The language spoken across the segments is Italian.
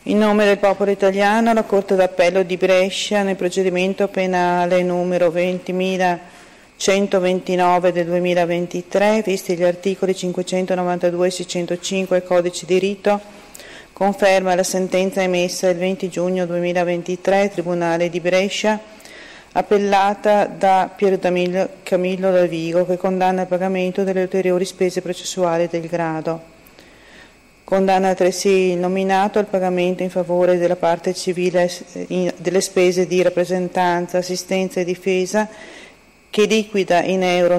In nome del popolo italiano, la Corte d'Appello di Brescia, nel procedimento penale numero 20.129 del 2023, visti gli articoli 592 e 605 del Codice di Rito, conferma la sentenza emessa il 20 giugno 2023, Tribunale di Brescia, appellata da Pier Camillo Davigo, che condanna al pagamento delle ulteriori spese processuali del grado. Condanna altresì il nominato al pagamento in favore della parte civile delle spese di rappresentanza, assistenza e difesa che liquida in euro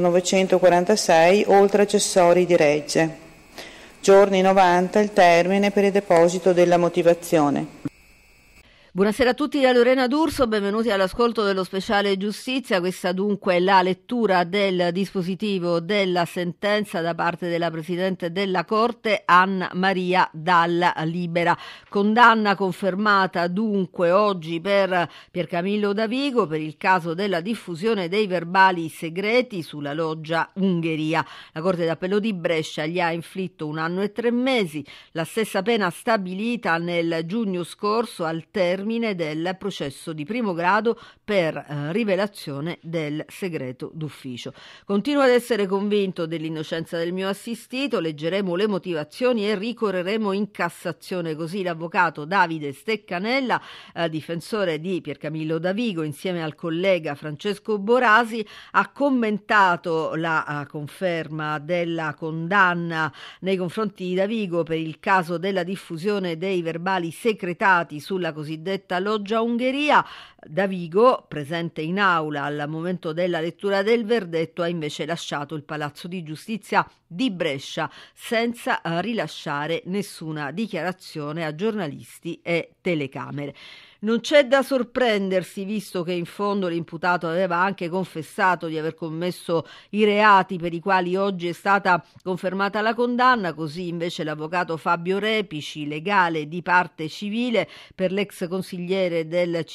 946 oltre accessori di regge. Giorni 90 il termine per il deposito della motivazione. Buonasera a tutti da Lorena D'Urso, benvenuti all'ascolto dello speciale giustizia. Questa dunque è la lettura del dispositivo della sentenza da parte della Presidente della Corte Anna Maria Dalla Libera. Condanna confermata dunque oggi per Piercamillo Davigo per il caso della diffusione dei verbali segreti sulla loggia Ungheria. La Corte d'Appello di Brescia gli ha inflitto 1 anno e 3 mesi, la stessa pena stabilita nel giugno scorso al termine del processo di primo grado per rivelazione del segreto d'ufficio. Continuo ad essere convinto dell'innocenza del mio assistito, leggeremo le motivazioni e ricorreremo in Cassazione. Così l'avvocato Davide Steccanella, difensore di Piercamillo Davigo, insieme al collega Francesco Borasi, ha commentato la conferma della condanna nei confronti di Davigo per il caso della diffusione dei verbali secretati sulla cosiddetta loggia Ungheria. Davigo, presente in aula al momento della lettura del verdetto, ha invece lasciato il Palazzo di Giustizia di Brescia senza rilasciare nessuna dichiarazione a giornalisti e telecamere. Non c'è da sorprendersi, visto che in fondo l'imputato aveva anche confessato di aver commesso i reati per i quali oggi è stata confermata la condanna. Così invece l'avvocato Fabio Repici, legale di parte civile per l'ex consigliere del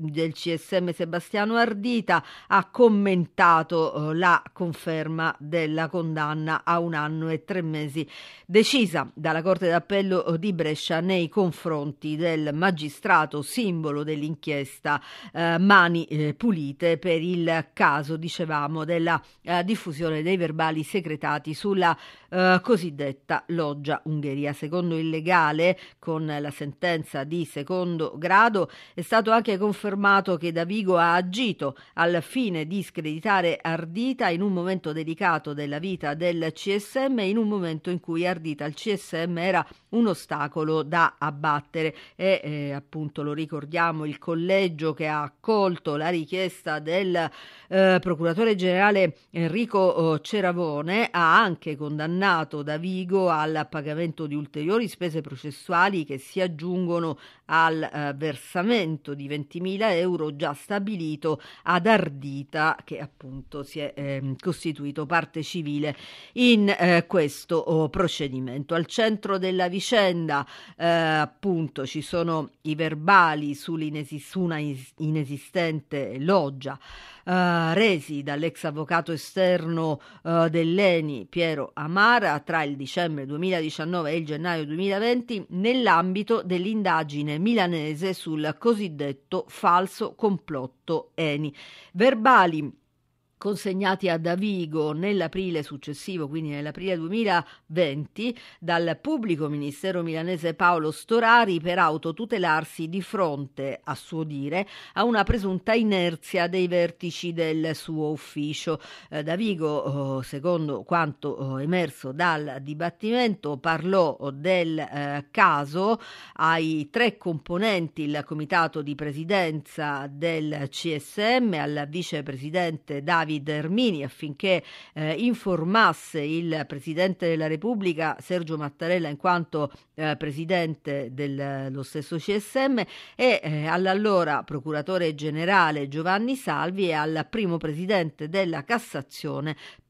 CSM Sebastiano Ardita, ha commentato la conferma della condanna a 1 anno e 3 mesi decisa dalla Corte d'Appello di Brescia nei confronti del magistrato simbolo dell'inchiesta Mani Pulite per il caso, dicevamo, della diffusione dei verbali secretati sulla cosiddetta loggia Ungheria. Secondo il legale, con la sentenza di secondo grado è stato anche confermato che Davigo ha agito al fine di screditare Ardita in un momento delicato della vita del CSM, in un momento in cui Ardita al CSM era un ostacolo da abbattere e appunto lo ricordiamo, il collegio che ha accolto la richiesta del procuratore generale Enrico Ceravone ha anche condannato Davigo al pagamento di ulteriori spese processuali che si aggiungono al versamento di 20.000 euro già stabilito ad Ardita, che appunto si è costituito parte civile in questo procedimento. Al centro della vicenda appunto ci sono i verbali su una inesistente loggia resi dall'ex avvocato esterno dell'ENI Piero Amara tra il dicembre 2019 e il gennaio 2020 nell'ambito dell'indagine milanese sul cosiddetto falso complotto ENI. Verbali consegnati a Davigo nell'aprile successivo, quindi nell'aprile 2020, dal pubblico ministero milanese Paolo Storari per autotutelarsi di fronte, a suo dire, a una presunta inerzia dei vertici del suo ufficio. Davigo, secondo quanto emerso dal dibattimento, parlò del caso ai 3 componenti il comitato di presidenza del CSM, al vicepresidente Davide Ermini, affinché informasse il Presidente della Repubblica Sergio Mattarella in quanto Presidente dello stesso CSM e all'allora Procuratore Generale Giovanni Salvi e al primo Presidente della Cassazione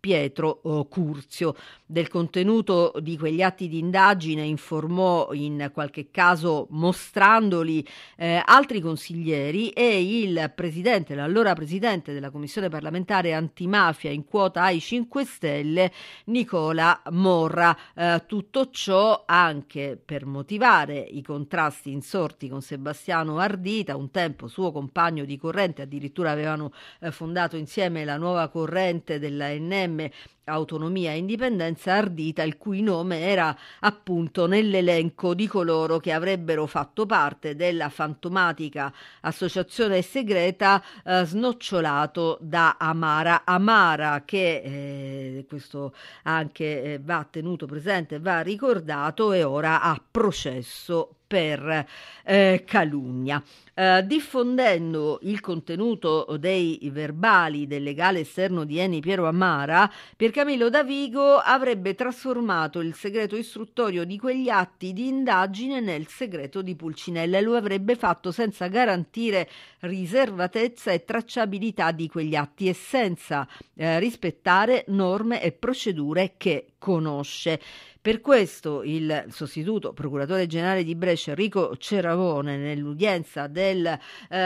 Pietro Curzio. Del contenuto di quegli atti di indagine informò, in qualche caso mostrandoli, altri consiglieri e l'allora presidente della Commissione parlamentare antimafia in quota ai 5 Stelle, Nicola Morra. Tutto ciò anche per motivare i contrasti insorti con Sebastiano Ardita, un tempo suo compagno di corrente, addirittura avevano fondato insieme la nuova corrente dell'ANM, Autonomia e Indipendenza. Ardita, il cui nome era appunto nell'elenco di coloro che avrebbero fatto parte della fantomatica associazione segreta snocciolato da Amara, che questo anche va tenuto presente, va ricordato, e ora ha processo per calunnia. Diffondendo il contenuto dei verbali del legale esterno di Eni Piero Amara, Piercamillo Davigo avrebbe trasformato il segreto istruttorio di quegli atti di indagine nel segreto di Pulcinella, e lo avrebbe fatto senza garantire riservatezza e tracciabilità di quegli atti e senza rispettare norme e procedure che conosce. Per questo il sostituto procuratore generale di Brescia Enrico Ceravone, nell'udienza del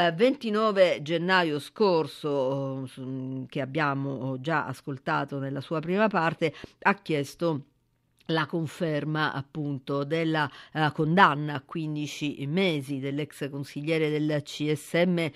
29 gennaio scorso, che abbiamo già ascoltato nella sua prima parte, ha chiesto la conferma appunto della condanna a 15 mesi dell'ex consigliere del CSM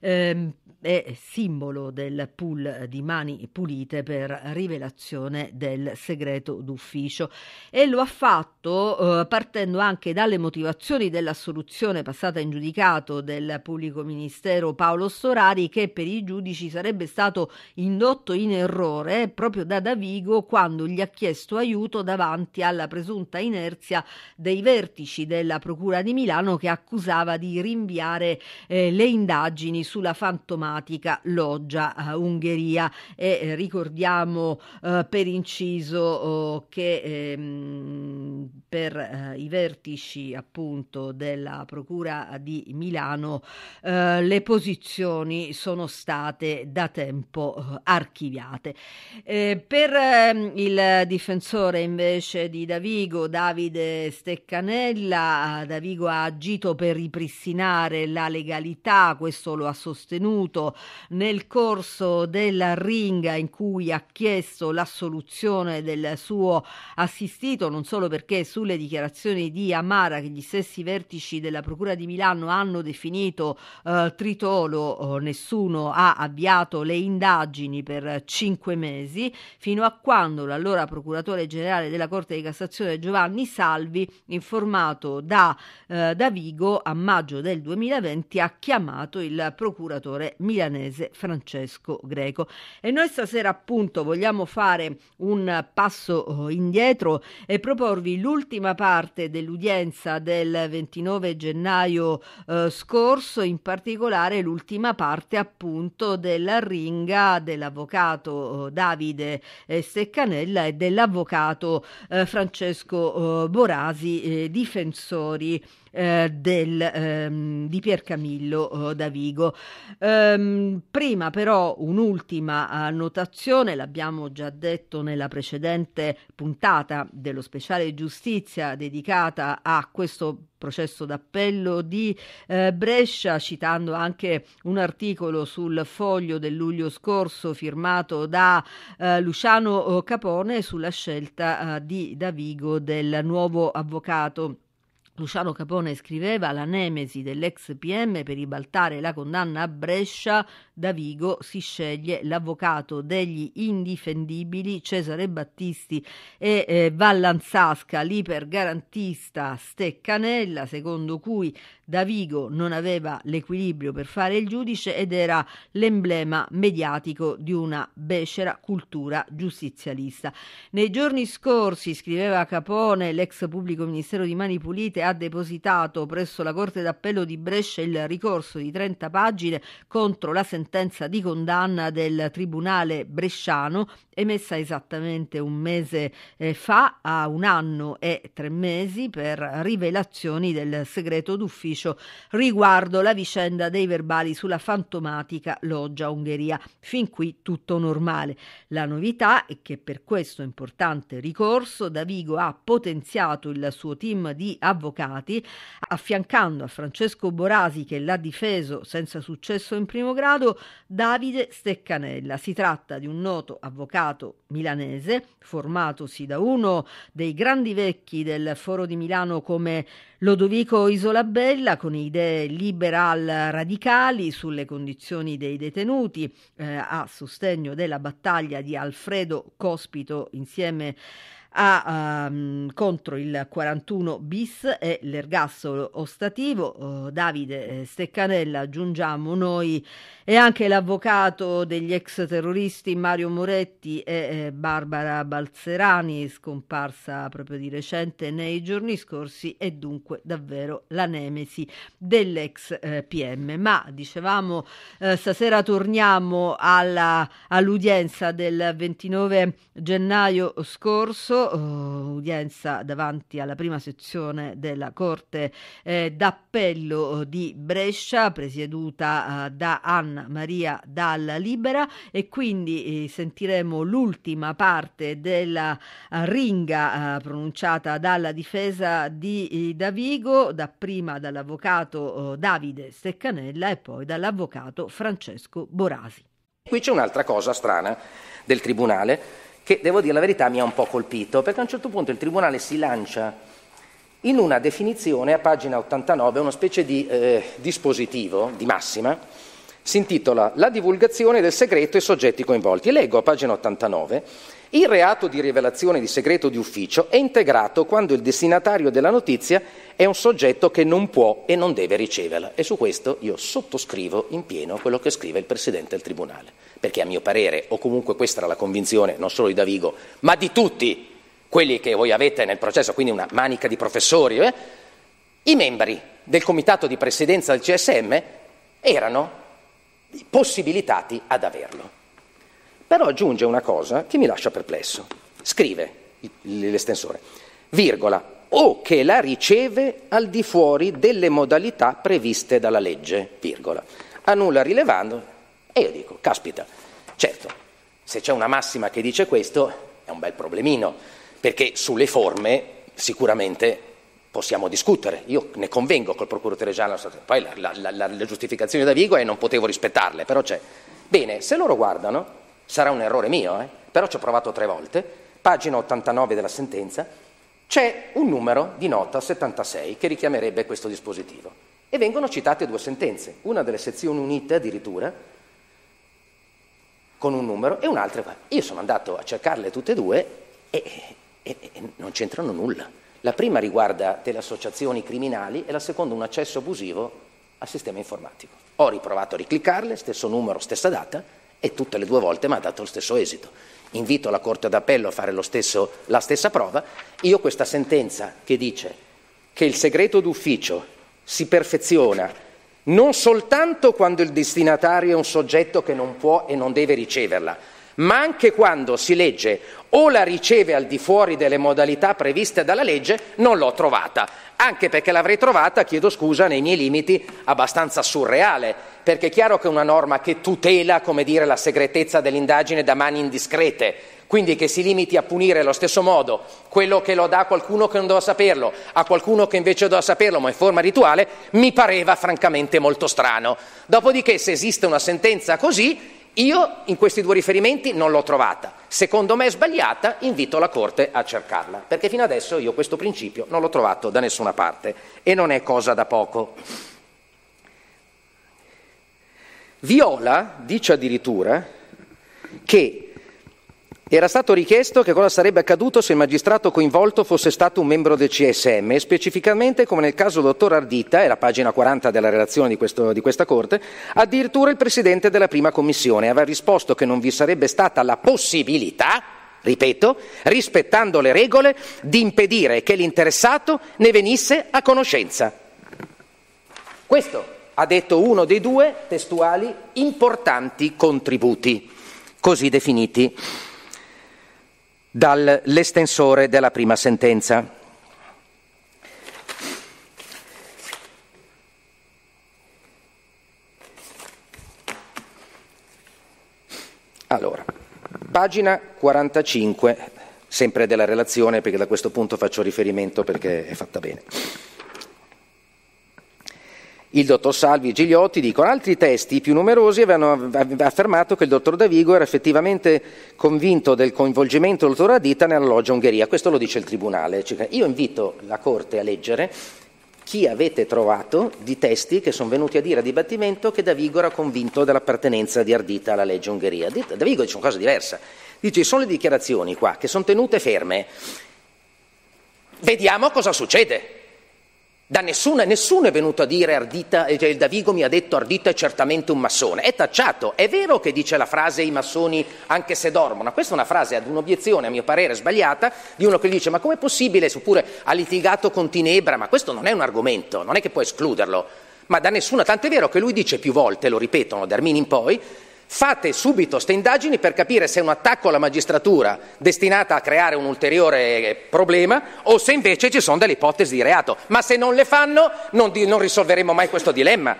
e simbolo del pool di Mani Pulite per rivelazione del segreto d'ufficio, e lo ha fatto partendo anche dalle motivazioni dell'assoluzione passata in giudicato del pubblico ministero Paolo Storari, che per i giudici sarebbe stato indotto in errore proprio da Davigo quando gli ha chiesto aiuto davanti alla presunta inerzia dei vertici della Procura di Milano, che accusava di rinviare le indagini sulla fantomatica loggia Ungheria. E ricordiamo per inciso che per i vertici appunto della Procura di Milano le posizioni sono state da tempo archiviate. Per il difensore invece di Davigo, Davide Steccanella, Davigo ha agito per ripristinare la legalità, questo lo ha sostenuto nel corso della ringa in cui ha chiesto l'assoluzione del suo assistito, non solo perché sulle dichiarazioni di Amara, che gli stessi vertici della Procura di Milano hanno definito tritolo, nessuno ha avviato le indagini per 5 mesi, fino a quando l'allora procuratore generale della Corte di Cassazione Giovanni Salvi, informato da Davigo a maggio del 2020, ha chiamato il procuratore milanese Francesco Greco. E noi stasera appunto vogliamo fare un passo indietro e proporvi l'ultima parte dell'udienza del 29 gennaio scorso, in particolare l'ultima parte appunto della ringa dell'avvocato Davide Steccanella e dell'avvocato Francesco Borasi, difensori di Piercamillo Davigo. Prima però un'ultima annotazione, l'abbiamo già detto nella precedente puntata dello speciale giustizia dedicata a questo processo d'appello di Brescia, citando anche un articolo sul Foglio del luglio scorso firmato da Luciano Capone sulla scelta di Davigo del nuovo avvocato. Luciano Capone scriveva: la nemesi dell'ex PM per ribaltare la condanna a Brescia, Davigo si sceglie l'avvocato degli indifendibili Cesare Battisti e Vallanzasca, l'ipergarantista Steccanella, secondo cui Davigo non aveva l'equilibrio per fare il giudice ed era l'emblema mediatico di una becera cultura giustizialista. Nei giorni scorsi, scriveva Capone, l'ex pubblico ministero di Mani Pulite ha depositato presso la Corte d'Appello di Brescia il ricorso di 30 pagine contro la sentenza di condanna del Tribunale bresciano, emessa esattamente un mese fa, a 1 anno e 3 mesi, per rivelazioni del segreto d'ufficio riguardo la vicenda dei verbali sulla fantomatica loggia Ungheria. Fin qui tutto normale. La novità è che per questo importante ricorso Davigo ha potenziato il suo team di avvocati, affiancando a Francesco Borasi, che l'ha difeso senza successo in primo grado, Davide Steccanella. Si tratta di un noto avvocato milanese, formatosi da uno dei grandi vecchi del Foro di Milano come Lodovico Isolabella, con idee liberal radicali sulle condizioni dei detenuti, a sostegno della battaglia di Alfredo Cospito insieme contro il 41 bis e l'ergastolo ostativo. Davide Steccanella, aggiungiamo noi, è anche l'avvocato degli ex terroristi Mario Moretti e Barbara Balzerani, scomparsa proprio di recente nei giorni scorsi, e dunque davvero la nemesi dell'ex PM. Ma dicevamo, stasera torniamo all'udienza del 29 gennaio scorso, udienza davanti alla prima sezione della Corte d'Appello di Brescia, presieduta da Anna Maria Dalla Libera, e quindi sentiremo l'ultima parte della ringa pronunciata dalla difesa di Davigo, dapprima dall'avvocato Davide Steccanella e poi dall'avvocato Francesco Borasi. Qui c'è un'altra cosa strana del Tribunale che, devo dire la verità, mi ha un po' colpito, perché a un certo punto il Tribunale si lancia in una definizione a pagina 89, una specie di dispositivo di massima, si intitola La divulgazione del segreto e soggetti coinvolti. E leggo a pagina 89: il reato di rivelazione di segreto di ufficio è integrato quando il destinatario della notizia è un soggetto che non può e non deve riceverla. E su questo io sottoscrivo in pieno quello che scrive il Presidente del Tribunale, perché a mio parere, o comunque questa era la convinzione non solo di Davigo, ma di tutti quelli che voi avete nel processo, quindi una manica di professori, i membri del comitato di presidenza del CSM erano possibilitati ad averlo. Però aggiunge una cosa che mi lascia perplesso. Scrive l'estensore, virgola, o che la riceve al di fuori delle modalità previste dalla legge, virgola, a nulla rilevando. E io dico, caspita, certo, se c'è una massima che dice questo è un bel problemino, perché sulle forme sicuramente possiamo discutere. Io ne convengo col procuratore generale, poi la giustificazione da Davigo è non potevo rispettarle, però c'è. Bene, se loro guardano, sarà un errore mio, però ci ho provato 3 volte, pagina 89 della sentenza, c'è un numero di nota 76 che richiamerebbe questo dispositivo. E vengono citate 2 sentenze, una delle sezioni unite addirittura, con un numero, e un'altra. Io sono andato a cercarle tutte e 2 e non c'entrano nulla. La prima riguarda delle associazioni criminali e la seconda un accesso abusivo al sistema informatico. Ho riprovato a ricliccarle, stesso numero, stessa data, e tutte le 2 volte mi ha dato lo stesso esito. Invito la Corte d'Appello a fare la stessa prova. Io questa sentenza che dice che il segreto d'ufficio si perfeziona non soltanto quando il destinatario è un soggetto che non può e non deve riceverla, ma anche quando si legge o la riceve al di fuori delle modalità previste dalla legge, non l'ho trovata. Anche perché l'avrei trovata, chiedo scusa, nei miei limiti abbastanza surreale, perché è chiaro che è una norma che tutela, come dire, la segretezza dell'indagine da mani indiscrete, quindi che si limiti a punire allo stesso modo quello che lo dà a qualcuno che non doveva saperlo, a qualcuno che invece doveva saperlo, ma in forma rituale, mi pareva francamente molto strano. Dopodiché, se esiste una sentenza così, io in questi 2 riferimenti non l'ho trovata. Secondo me è sbagliata, invito la Corte a cercarla, perché fino adesso io questo principio non l'ho trovato da nessuna parte e non è cosa da poco. Viola dice addirittura che era stato richiesto che cosa sarebbe accaduto se il magistrato coinvolto fosse stato un membro del CSM e specificamente, come nel caso dottor Ardita, è la pagina 40 della relazione di questa Corte, addirittura il Presidente della prima Commissione aveva risposto che non vi sarebbe stata la possibilità ripeto, rispettando le regole, di impedire che l'interessato ne venisse a conoscenza. Questo ha detto uno dei due testuali importanti contributi, così definiti dall'estensore della prima sentenza. Allora, pagina 45, sempre della relazione, perché da questo punto faccio riferimento perché è fatta bene. Il dottor Salvi e Gigliotti dicono: altri testi più numerosi avevano affermato che il dottor Davigo era effettivamente convinto del coinvolgimento del dottor Ardita nella loggia Ungheria. Questo lo dice il Tribunale. Io invito la Corte a leggere chi avete trovato di testi che sono venuti a dire a dibattimento che Davigo era convinto dell'appartenenza di Ardita alla legge Ungheria. Davigo dice una cosa diversa. Dice: sono le dichiarazioni qua che sono tenute ferme. Vediamo cosa succede. Da nessuno è venuto a dire Ardita, il Davigo mi ha detto Ardita è certamente un massone. È tacciato. È vero che dice la frase i massoni anche se dormono. Questa è una frase ad un'obiezione a mio parere sbagliata di uno che dice: ma com'è possibile, seppure ha litigato con Tinebra? Ma questo non è un argomento, non è che può escluderlo. Ma da nessuna, tant'è vero che lui dice più volte, lo ripetono da Armini in poi: fate subito ste indagini per capire se è un attacco alla magistratura destinata a creare un ulteriore problema o se invece ci sono delle ipotesi di reato. Ma se non le fanno non risolveremo mai questo dilemma.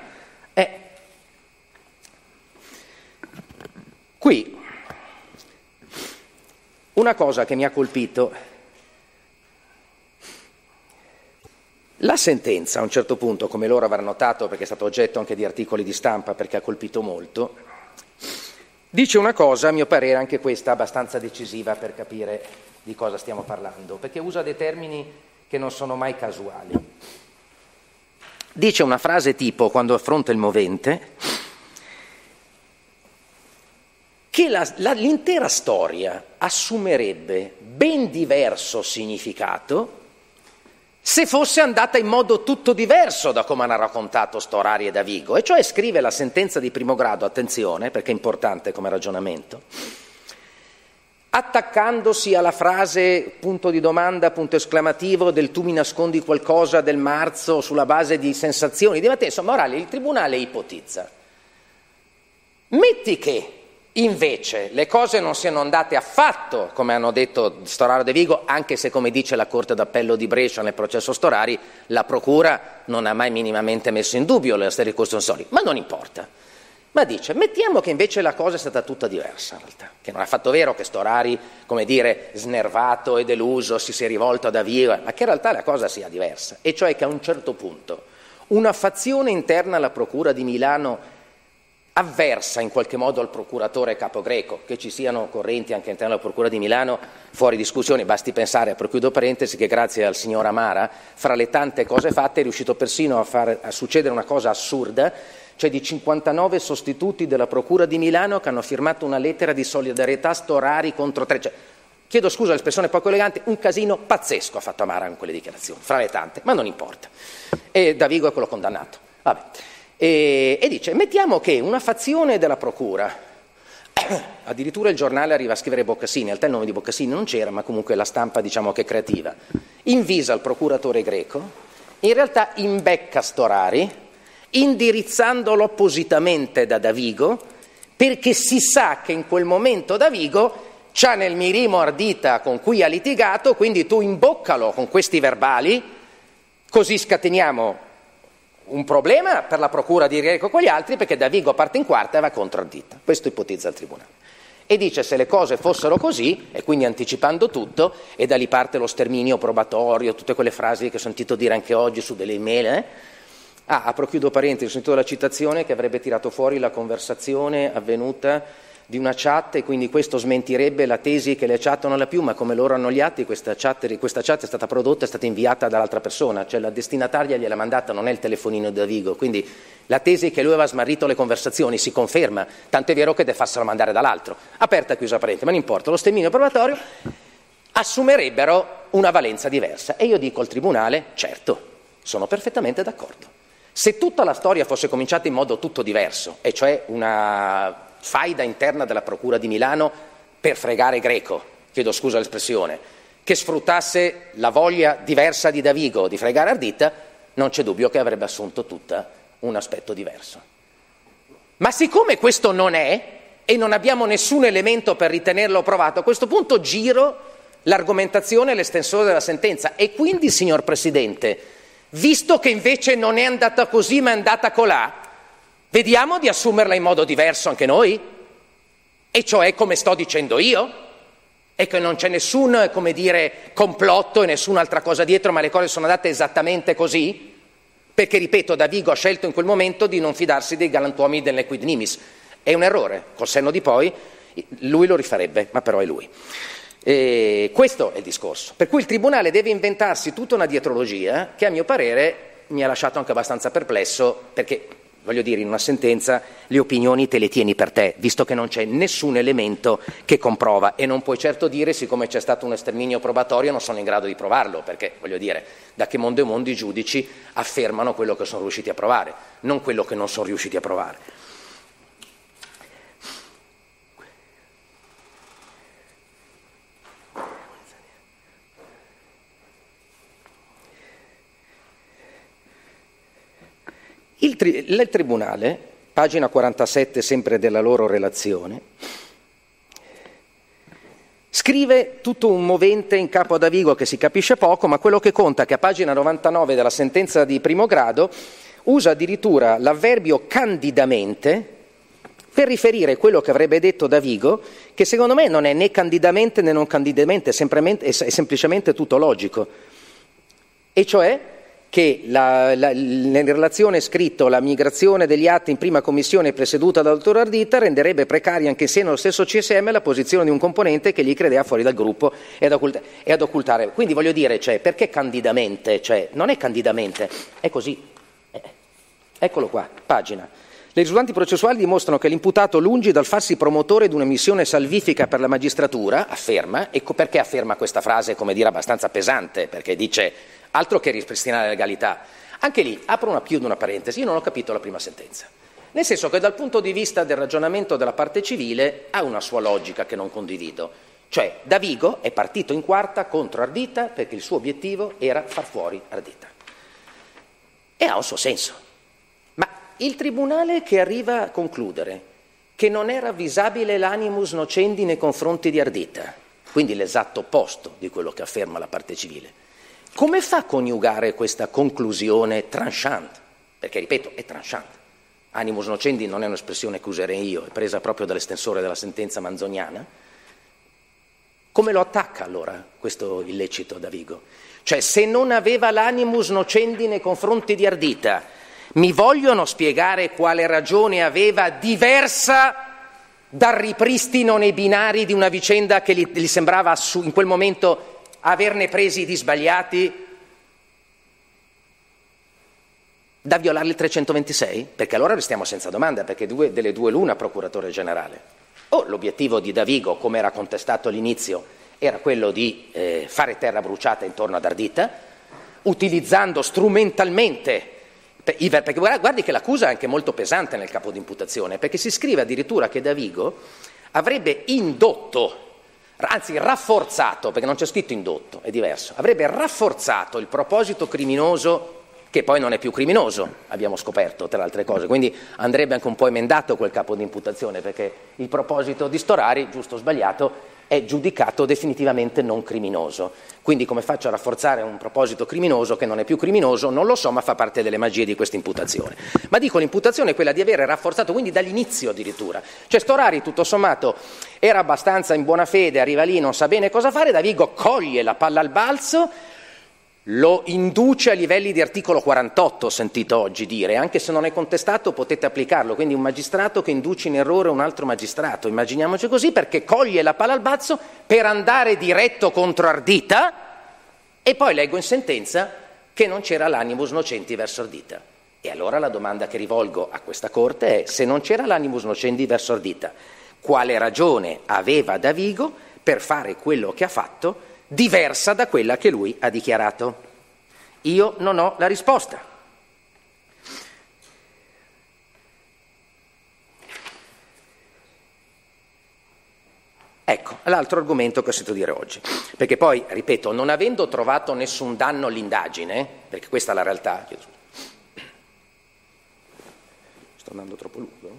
Qui una cosa che mi ha colpito: la sentenza a un certo punto, come loro avranno notato perché è stato oggetto anche di articoli di stampa perché ha colpito molto, dice una cosa, a mio parere anche questa abbastanza decisiva per capire di cosa stiamo parlando, perché usa dei termini che non sono mai casuali. Dice una frase tipo, quando affronta il movente, che l'intera storia assumerebbe ben diverso significato se fosse andata in modo tutto diverso da come hanno raccontato Storari e Davigo, e cioè scrive la sentenza di primo grado, attenzione perché è importante come ragionamento, attaccandosi alla frase punto di domanda, punto esclamativo del tu mi nascondi qualcosa del marzo sulla base di sensazioni di Matteo. Insomma, orale, il Tribunale ipotizza. Metti che invece le cose non siano andate affatto come hanno detto Storari e Davigo, anche se, come dice la Corte d'Appello di Brescia nel processo Storari, la Procura non ha mai minimamente messo in dubbio le ricostruzioni, ma non importa. Ma dice, mettiamo che invece la cosa è stata tutta diversa in realtà, che non è affatto vero che Storari, come dire, snervato e deluso si sia rivolto a Davigo, ma che in realtà la cosa sia diversa, e cioè che a un certo punto una fazione interna alla Procura di Milano avversa in qualche modo al procuratore Capo Greco, che ci siano correnti anche all'interno della Procura di Milano, fuori discussione, basti pensare, chiudo parentesi, che grazie al signor Amara, fra le tante cose fatte, è riuscito persino a succedere una cosa assurda, cioè di 59 sostituti della Procura di Milano che hanno firmato una lettera di solidarietà Storari contro 3. Cioè, chiedo scusa l'espressione poco elegante, un casino pazzesco ha fatto Amara con quelle dichiarazioni, fra le tante, ma non importa. E Davigo è quello condannato. Vabbè. E dice, mettiamo che una fazione della Procura, addirittura il giornale arriva a scrivere Boccassini, in realtà il nome di Boccassini non c'era, ma comunque la stampa diciamo che è creativa, invisa al procuratore Greco, in realtà imbecca Storari, indirizzandolo appositamente da Davigo, perché si sa che in quel momento Davigo c'ha nel mirino Ardita con cui ha litigato, quindi tu imboccalo con questi verbali, così scateniamo un problema per la procura di Greco con gli altri, perché Davigo parte in quarta e va contro Ardita. Questo ipotizza il Tribunale. E dice, se le cose fossero così, e quindi anticipando tutto, e da lì parte lo sterminio probatorio, tutte quelle frasi che ho sentito dire anche oggi su delle email, apro chiudo parentesi, ho sentito la citazione che avrebbe tirato fuori la conversazione avvenuta di una chat, e quindi questo smentirebbe la tesi che le chat non la più, ma come loro hanno gli atti, questa chat è stata prodotta, è stata inviata dall'altra persona, cioè la destinataria gliela mandata, non è il telefonino di Davigo, quindi la tesi che lui aveva smarrito le conversazioni si conferma, tant'è vero che deve farselo mandare dall'altro. Aperta e chiusa parentesi, ma non importa, lo sterminio probatorio assumerebbero una valenza diversa. E io dico al Tribunale, certo, sono perfettamente d'accordo. Se tutta la storia fosse cominciata in modo tutto diverso, e cioè una faida interna della Procura di Milano per fregare Greco, chiedo scusa l'espressione, che sfruttasse la voglia diversa di Davigo di fregare Ardita, non c'è dubbio che avrebbe assunto tutta un aspetto diverso. Ma siccome questo non è, e non abbiamo nessun elemento per ritenerlo provato, a questo punto giro l'argomentazione e l'estensore della sentenza. E quindi, signor Presidente, visto che invece non è andata così ma è andata colà, vediamo di assumerla in modo diverso anche noi? E cioè come sto dicendo io? E che non c'è nessun, come dire, complotto e nessun'altra cosa dietro, ma le cose sono andate esattamente così? Perché, ripeto, Davigo ha scelto in quel momento di non fidarsi dei galantuomini del Nequid Nimis. È un errore, col senno di poi lui lo rifarebbe, ma però è lui. Questo è il discorso. Per cui il Tribunale deve inventarsi tutta una dietrologia che a mio parere mi ha lasciato anche abbastanza perplesso, perché, voglio dire, in una sentenza le opinioni te le tieni per te, visto che non c'è nessun elemento che comprova, e non puoi certo dire, siccome c'è stato un esterminio probatorio, non sono in grado di provarlo, perché, voglio dire, da che mondo è mondo i giudici affermano quello che sono riusciti a provare, non quello che non sono riusciti a provare. Il Tribunale, pagina 47 sempre della loro relazione, scrive tutto un movente in capo a Davigo che si capisce poco, ma quello che conta è che a pagina 99 della sentenza di primo grado usa addirittura l'avverbio candidamente per riferire quello che avrebbe detto Davigo, che secondo me non è né candidamente né non candidamente, è semplicemente tutto logico, e cioè che nella relazione scritto la migrazione degli atti in prima commissione presieduta dal dottor Ardita renderebbe precaria anche in seno allo stesso CSM la posizione di un componente che gli credeva fuori dal gruppo e ad occultare. Quindi voglio dire, perché candidamente? Non è candidamente, è così. Eccolo qua, pagina. Le risultanti processuali dimostrano che l'imputato, lungi dal farsi promotore di una missione salvifica per la magistratura, afferma, ecco perché afferma questa frase, come dire, abbastanza pesante, perché dice altro che ripristinare la legalità. Anche lì, chiudo una parentesi, io non ho capito la prima sentenza. Nel senso che dal punto di vista del ragionamento della parte civile ha una sua logica che non condivido. Cioè, Davigo è partito in quarta contro Ardita perché il suo obiettivo era far fuori Ardita. E ha un suo senso. Ma il Tribunale che arriva a concludere che non era avvisabile l'animus nocendi nei confronti di Ardita, quindi l'esatto opposto di quello che afferma la parte civile, come fa a coniugare questa conclusione tranchant? Perché, ripeto, è tranchant. Animus nocendi non è un'espressione che userei io, è presa proprio dall'estensore della sentenza manzoniana. Come lo attacca allora questo illecito Davigo? Cioè, se non aveva l'animus nocendi nei confronti di Ardita, mi vogliono spiegare quale ragione aveva diversa dal ripristino nei binari di una vicenda che gli sembrava in quel momento averne presi di sbagliati da violare il 326? Perché allora restiamo senza domanda, perché delle due l'una, procuratore generale. O l'obiettivo di Davigo, come era contestato all'inizio, era quello di fare terra bruciata intorno ad Ardita, utilizzando strumentalmente, perché guardi che l'accusa è anche molto pesante nel capo di imputazione, perché si scrive addirittura che Davigo avrebbe indotto, anzi rafforzato, perché non c'è scritto indotto, è diverso, avrebbe rafforzato il proposito criminoso, che poi non è più criminoso, abbiamo scoperto tra le altre cose, quindi andrebbe anche un po' emendato quel capo di imputazione, perché il proposito di Storari, giusto o sbagliato, è giudicato definitivamente non criminoso. Quindi come faccio a rafforzare un proposito criminoso che non è più criminoso? Non lo so, ma fa parte delle magie di questa imputazione. Ma dico, l'imputazione è quella di avere rafforzato, quindi dall'inizio addirittura. Cioè Storari, tutto sommato, era abbastanza in buona fede, arriva lì, non sa bene cosa fare, Davigo coglie la palla al balzo, lo induce a livelli di articolo 48, ho sentito oggi dire, anche se non è contestato potete applicarlo, quindi un magistrato che induce in errore un altro magistrato, immaginiamoci così, perché coglie la palla al balzo per andare diretto contro Ardita, e poi leggo in sentenza che non c'era l'animus nocendi verso Ardita. E allora la domanda che rivolgo a questa Corte è: se non c'era l'animus nocendi verso Ardita, quale ragione aveva Davigo per fare quello che ha fatto, diversa da quella che lui ha dichiarato? Io non ho la risposta. Ecco, l'altro argomento che ho sentito dire oggi, perché poi, ripeto, non avendo trovato nessun danno all'indagine, perché questa è la realtà, sto andando troppo lungo?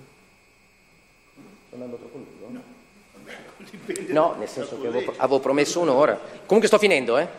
No, nel senso che avevo promesso un'ora. Comunque sto finendo, eh?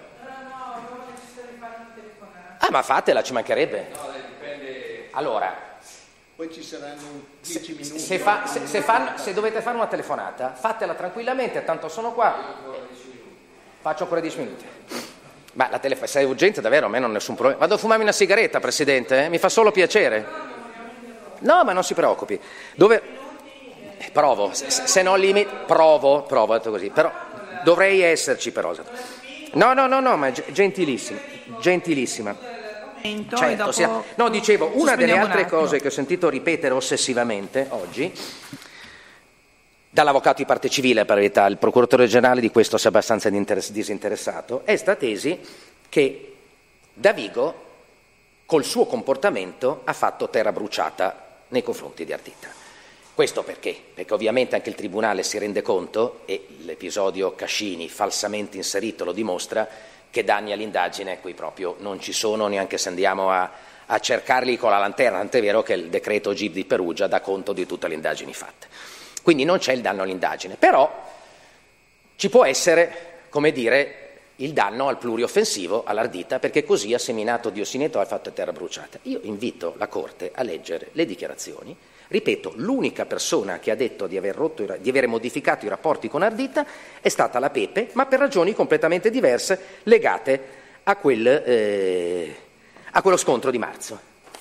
Ah, ma fatela, ci mancherebbe. Allora, poi ci saranno 10 minuti. Se dovete fare una telefonata, fatela tranquillamente, tanto sono qua. Faccio ancora 10 minuti. Ma la se è urgente davvero, a me non ho nessun problema. Vado a fumarmi una sigaretta, Presidente, mi fa solo piacere. No, ma non si preoccupi. Provo, se non limiti, provo, detto così, però dovrei esserci però. No, ma gentilissima. Certo, no, dicevo, una delle altre cose che ho sentito ripetere ossessivamente oggi dall'avvocato di parte civile, per verità, il procuratore generale di questo si è abbastanza disinteressato, è sta tesi che Davigo col suo comportamento ha fatto terra bruciata nei confronti di Ardita. Questo perché? Perché ovviamente anche il Tribunale si rende conto, e l'episodio Cascini falsamente inserito lo dimostra, che danni all'indagine qui proprio non ci sono, neanche se andiamo a cercarli con la lanterna, tant'è vero che il decreto GIP di Perugia dà conto di tutte le indagini fatte. Quindi non c'è il danno all'indagine, però ci può essere, come dire, il danno al plurioffensivo, all'Ardita, perché così ha seminato diossineto e ha fatto terra bruciata. Io invito la Corte a leggere le dichiarazioni. Ripeto, l'unica persona che ha detto di aver modificato i rapporti con Ardita è stata la Pepe, ma per ragioni completamente diverse legate a quello scontro di marzo.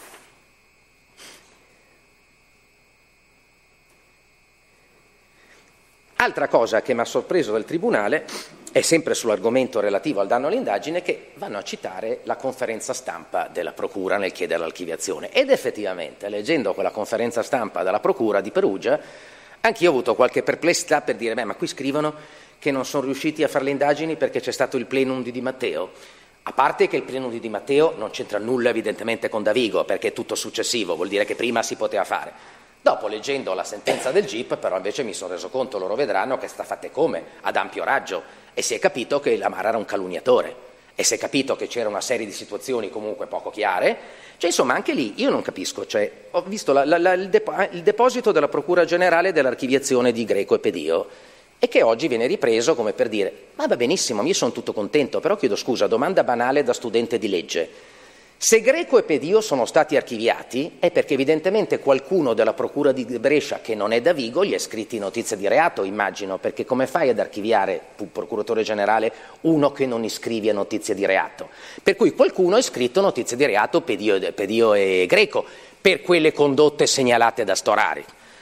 Altra cosa che mi ha sorpreso del Tribunale è sempre sull'argomento relativo al danno all'indagine, che vanno a citare la conferenza stampa della Procura nel chiedere l'archiviazione. Ed effettivamente, leggendo quella conferenza stampa della Procura di Perugia, anch'io ho avuto qualche perplessità per dire, ma qui scrivono che non sono riusciti a fare le indagini perché c'è stato il plenum di Di Matteo. A parte che il plenum di Di Matteo non c'entra nulla evidentemente con Davigo, perché è tutto successivo, vuol dire che prima si poteva fare. Dopo, leggendo la sentenza del GIP, però invece mi sono reso conto, loro vedranno, che sta fatta come? Ad ampio raggio. E si è capito che Lamara era un calunniatore. E si è capito che c'era una serie di situazioni comunque poco chiare. Cioè, insomma, anche lì io non capisco. Cioè, ho visto il deposito della Procura Generale dell'archiviazione di Greco e Pedio, e che oggi viene ripreso come per dire, ma va benissimo, io sono tutto contento, però chiedo scusa, domanda banale da studente di legge. Se Greco e Pedio sono stati archiviati è perché evidentemente qualcuno della Procura di Brescia, che non è Davigo, gli ha scritto notizia di reato, immagino, perché come fai ad archiviare, procuratore generale, uno che non iscrivi a notizia di reato? Per cui qualcuno ha iscritto notizia di reato Pedio e Greco, per quelle condotte segnalate da Storari.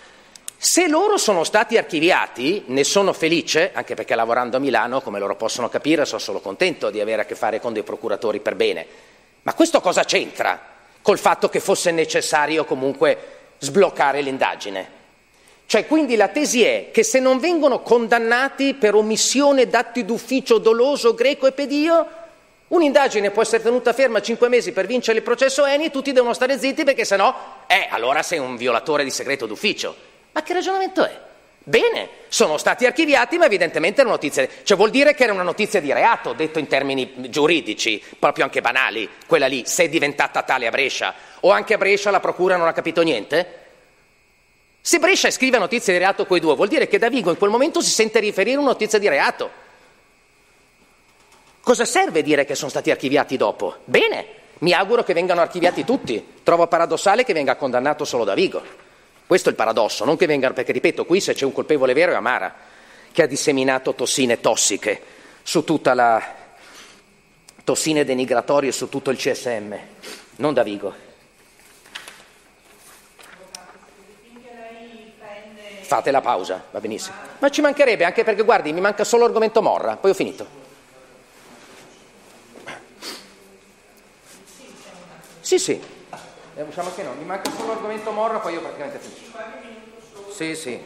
Se loro sono stati archiviati, ne sono felice, anche perché lavorando a Milano, come loro possono capire, sono solo contento di avere a che fare con dei procuratori per bene. Ma questo cosa c'entra col fatto che fosse necessario comunque sbloccare l'indagine? Cioè, quindi la tesi è che se non vengono condannati per omissione d'atti d'ufficio doloso Greco e Pedio, un'indagine può essere tenuta ferma 5 mesi per vincere il processo Eni e tutti devono stare zitti perché sennò, allora sei un violatore di segreto d'ufficio. Ma che ragionamento è? Bene, sono stati archiviati, ma evidentemente era notizia, cioè vuol dire che era una notizia di reato, detto in termini giuridici, proprio anche banali, quella lì, se è diventata tale a Brescia, o anche a Brescia la procura non ha capito niente? Se Brescia scrive notizia di reato quei due, vuol dire che Davigo in quel momento si sente riferire una notizia di reato. Cosa serve dire che sono stati archiviati dopo? Bene, mi auguro che vengano archiviati tutti, trovo paradossale che venga condannato solo Davigo. Questo è il paradosso, non che vengano, perché ripeto, qui se c'è un colpevole vero è Amara, che ha disseminato tossine tossiche su tutta la tossine denigratorie su tutto il CSM, non Davigo. Fate la pausa, va benissimo. Ma ci mancherebbe, anche perché guardi, mi manca solo l'argomento Morra, poi ho finito. Sì. Diciamo che no, mi manca solo l'argomento Morra, poi io praticamente finisco.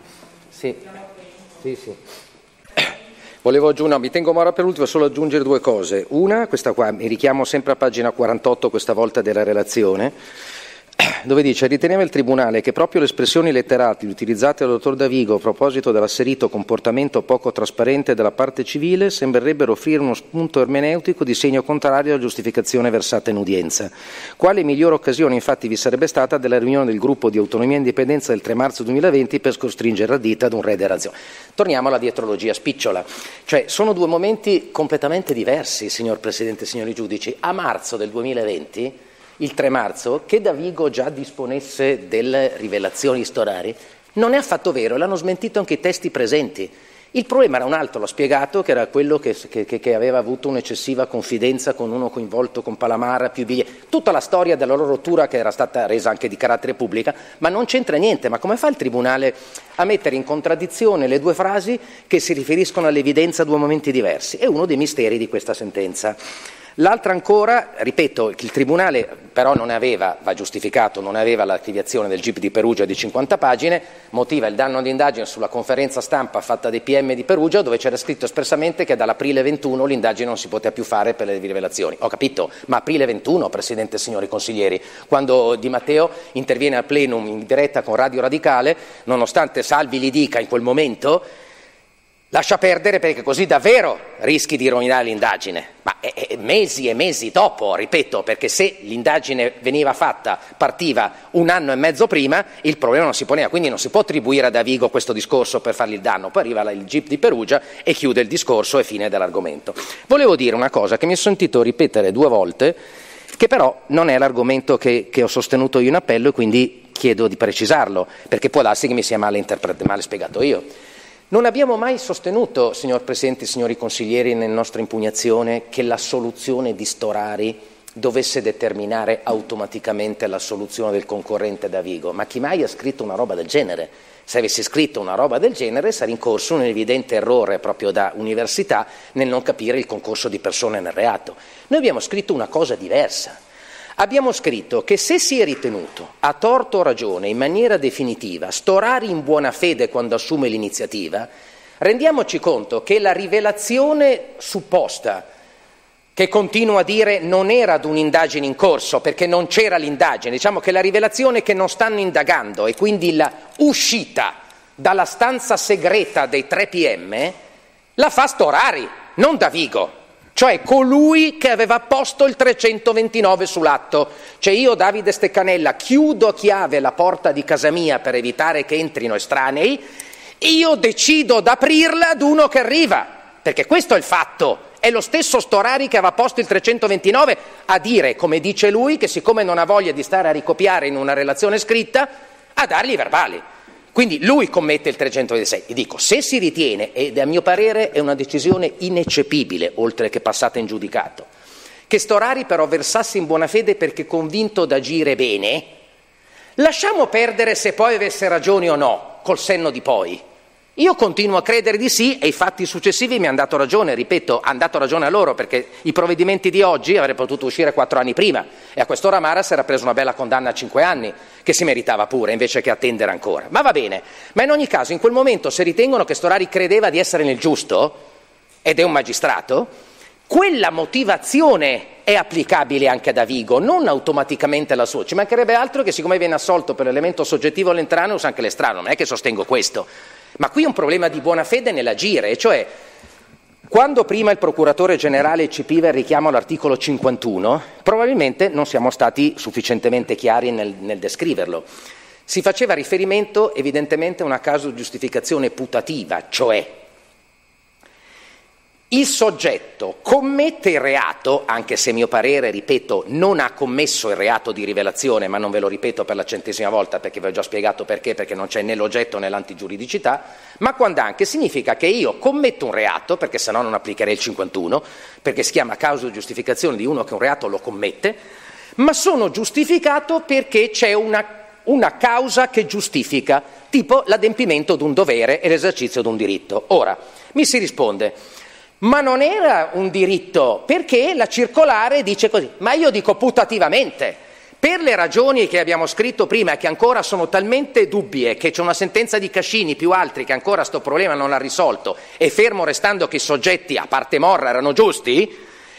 Sì. Volevo aggiungere, mi tengo Morra per ultimo, solo aggiungere due cose. Una, questa qua, mi richiamo sempre a pagina 48 questa volta della relazione, dove dice: riteneva il Tribunale che proprio le espressioni letterali utilizzate dal dottor Davigo a proposito dell'asserito comportamento poco trasparente della parte civile sembrerebbero offrire uno spunto ermeneutico di segno contrario alla giustificazione versata in udienza. Quale migliore occasione infatti vi sarebbe stata della riunione del gruppo di autonomia e indipendenza del 3 marzo 2020 per costringere la ditta ad un re de razione. Torniamo alla dietrologia spicciola, cioè sono due momenti completamente diversi, signor Presidente e signori giudici. A marzo del 2020, il 3 marzo, che Davigo già disponesse delle rivelazioni storari, non è affatto vero, l'hanno smentito anche i testi presenti. Il problema era un altro, l'ho spiegato, che era quello che aveva avuto un'eccessiva confidenza con uno coinvolto con Palamara, più biglietti, tutta la storia della loro rottura che era stata resa anche di carattere pubblica, ma non c'entra niente. Ma come fa il Tribunale a mettere in contraddizione le due frasi che si riferiscono all'evidenza a due momenti diversi? È uno dei misteri di questa sentenza. L'altra ancora, ripeto, il Tribunale però non aveva, va giustificato, non aveva l'archiviazione del GIP di Perugia di 50 pagine, motiva il danno d'indagine sulla conferenza stampa fatta dai PM di Perugia, dove c'era scritto espressamente che dall'aprile 21 l'indagine non si poteva più fare per le rivelazioni. Ho capito, ma aprile 21, Presidente e signori consiglieri, quando Di Matteo interviene al plenum in diretta con Radio Radicale, nonostante Salvi gli dica in quel momento: lascia perdere perché così davvero rischi di rovinare l'indagine. Ma mesi e mesi dopo, ripeto, perché se l'indagine veniva fatta, partiva 1 anno e mezzo prima, il problema non si poneva, quindi non si può attribuire a Davigo questo discorso per fargli il danno. Poi arriva il GIP di Perugia e chiude il discorso e fine dell'argomento. Volevo dire una cosa che mi ho sentito ripetere 2 volte, che però non è l'argomento che ho sostenuto io in appello, e quindi chiedo di precisarlo, perché può darsi che mi sia male spiegato io. Non abbiamo mai sostenuto, signor Presidente e signori consiglieri, nella nostra impugnazione, che l'assoluzione di Storari dovesse determinare automaticamente l'assoluzione del concorrente Davigo. Ma chi mai ha scritto una roba del genere? Se avessi scritto una roba del genere sarei incorso in un evidente errore proprio da università nel non capire il concorso di persone nel reato. Noi abbiamo scritto una cosa diversa. Abbiamo scritto che se si è ritenuto, a torto o ragione, in maniera definitiva, Storari in buona fede quando assume l'iniziativa, rendiamoci conto che la rivelazione supposta, che continua a dire non era ad un'indagine in corso perché non c'era l'indagine, diciamo che la rivelazione che non stanno indagando e quindi la uscita dalla stanza segreta dei 3 PM, la fa Storari, non Davigo. Cioè colui che aveva posto il 329 sull'atto. Cioè io, Davide Steccanella, chiudo a chiave la porta di casa mia per evitare che entrino estranei, io decido di aprirla ad uno che arriva, perché questo è il fatto. È lo stesso Storari che aveva posto il 329 a dire, come dice lui, che siccome non ha voglia di stare a ricopiare in una relazione scritta, a dargli i verbali. Quindi lui commette il 326. E dico, se si ritiene, ed a mio parere è una decisione ineccepibile, oltre che passata in giudicato, che Storari però versasse in buona fede perché convinto d'agire bene, lasciamo perdere se poi avesse ragione o no, col senno di poi. Io continuo a credere di sì e i fatti successivi mi hanno dato ragione, ripeto, hanno dato ragione a loro, perché i provvedimenti di oggi avrebbero potuto uscire 4 anni prima e a quest'ora Mara si era preso una bella condanna a 5 anni, che si meritava pure, invece che attendere ancora. Ma va bene, ma in ogni caso in quel momento, se ritengono che Storari credeva di essere nel giusto, ed è un magistrato, quella motivazione è applicabile anche a Davigo, non automaticamente alla sua. Ci mancherebbe altro che siccome viene assolto per l'elemento soggettivo all'estraneo usa anche l'estraneo, non è che sostengo questo. Ma qui è un problema di buona fede nell'agire, e cioè quando prima il procuratore generale ecipiva il richiamo all'articolo 51, probabilmente non siamo stati sufficientemente chiari nel descriverlo. Si faceva riferimento evidentemente a una causa di giustificazione putativa, cioè il soggetto commette il reato, anche se a mio parere, ripeto, non ha commesso il reato di rivelazione, ma non ve lo ripeto per la 100ª volta perché vi ho già spiegato perché non c'è né l'oggetto né l'antigiuridicità, ma quando anche significa che io commetto un reato, perché sennò non applicherei il 51, perché si chiama causa di giustificazione di uno che un reato lo commette, ma sono giustificato perché c'è una causa che giustifica, tipo l'adempimento di un dovere e l'esercizio di un diritto. Ora, mi si risponde, ma non era un diritto, perché la circolare dice così, ma io dico putativamente, per le ragioni che abbiamo scritto prima e che ancora sono talmente dubbie, che c'è una sentenza di Cascini più altri che ancora sto problema non l'ha risolto, e fermo restando che i soggetti, a parte Morra, erano giusti,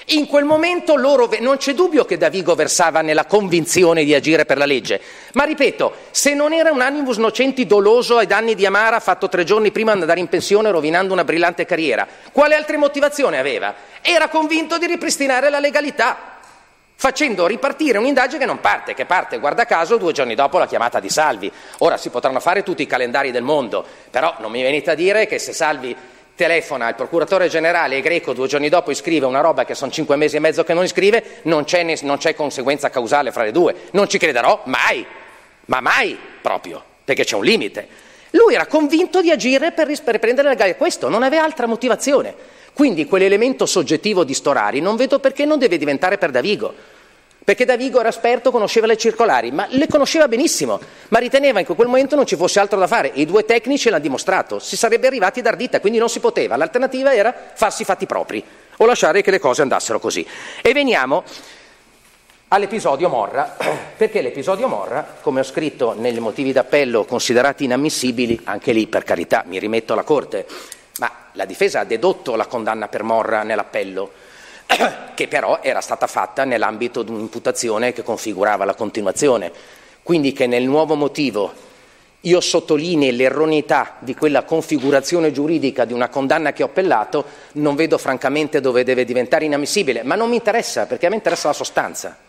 In quel momento non c'è dubbio che Davigo versava nella convinzione di agire per la legge, ma ripeto, se non era un animus nocenti doloso ai danni di Amara fatto 3 giorni prima di andare in pensione rovinando una brillante carriera, quale altre motivazioni aveva? Era convinto di ripristinare la legalità, facendo ripartire un'indagine che parte, guarda caso, 2 giorni dopo la chiamata di Salvi. Ora si potranno fare tutti i calendari del mondo, però non mi venite a dire che se Salvi telefona al procuratore generale Greco 2 giorni dopo iscrive una roba che sono 5 mesi e mezzo che non iscrive, non c'è conseguenza causale fra le due. Non ci crederò mai, ma mai proprio, perché c'è un limite. Lui era convinto di agire per riprendere la legalità, questo, non aveva altra motivazione. Quindi quell'elemento soggettivo di Storari non vedo perché non deve diventare per Davigo. Perché Davigo era esperto, conosceva le circolari, ma le conosceva benissimo, ma riteneva che in quel momento non ci fosse altro da fare. I 2 tecnici l'hanno dimostrato, si sarebbe arrivati ad ardita, quindi non si poteva. L'alternativa era farsi i fatti propri o lasciare che le cose andassero così. E veniamo all'episodio Morra, perché l'episodio Morra, come ho scritto negli motivi d'appello considerati inammissibili, anche lì per carità mi rimetto alla Corte, ma la difesa ha dedotto la condanna per Morra nell'appello, che però era stata fatta nell'ambito di un'imputazione che configurava la continuazione, quindi che nel nuovo motivo io sottolinei l'erroneità di quella configurazione giuridica di una condanna che ho appellato, non vedo francamente dove deve diventare inammissibile, ma non mi interessa, perché a me interessa la sostanza.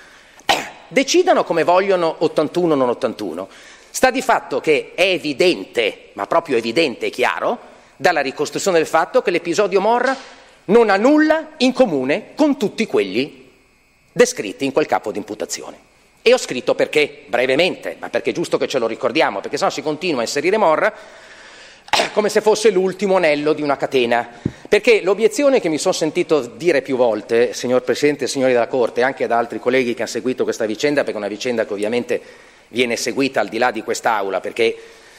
Decidano come vogliono 81 o non 81, sta di fatto che è evidente, ma proprio evidente e chiaro, dalla ricostruzione del fatto che l'episodio Morra non ha nulla in comune con tutti quelli descritti in quel capo di imputazione. E ho scritto perché, brevemente, ma perché è giusto che ce lo ricordiamo, perché sennò si continua a inserire Morra come se fosse l'ultimo anello di una catena. Perché l'obiezione che mi sono sentito dire più volte, signor Presidente e signori della Corte, anche da altri colleghi che hanno seguito questa vicenda, perché è una vicenda che ovviamente viene seguita al di là di quest'Aula, perché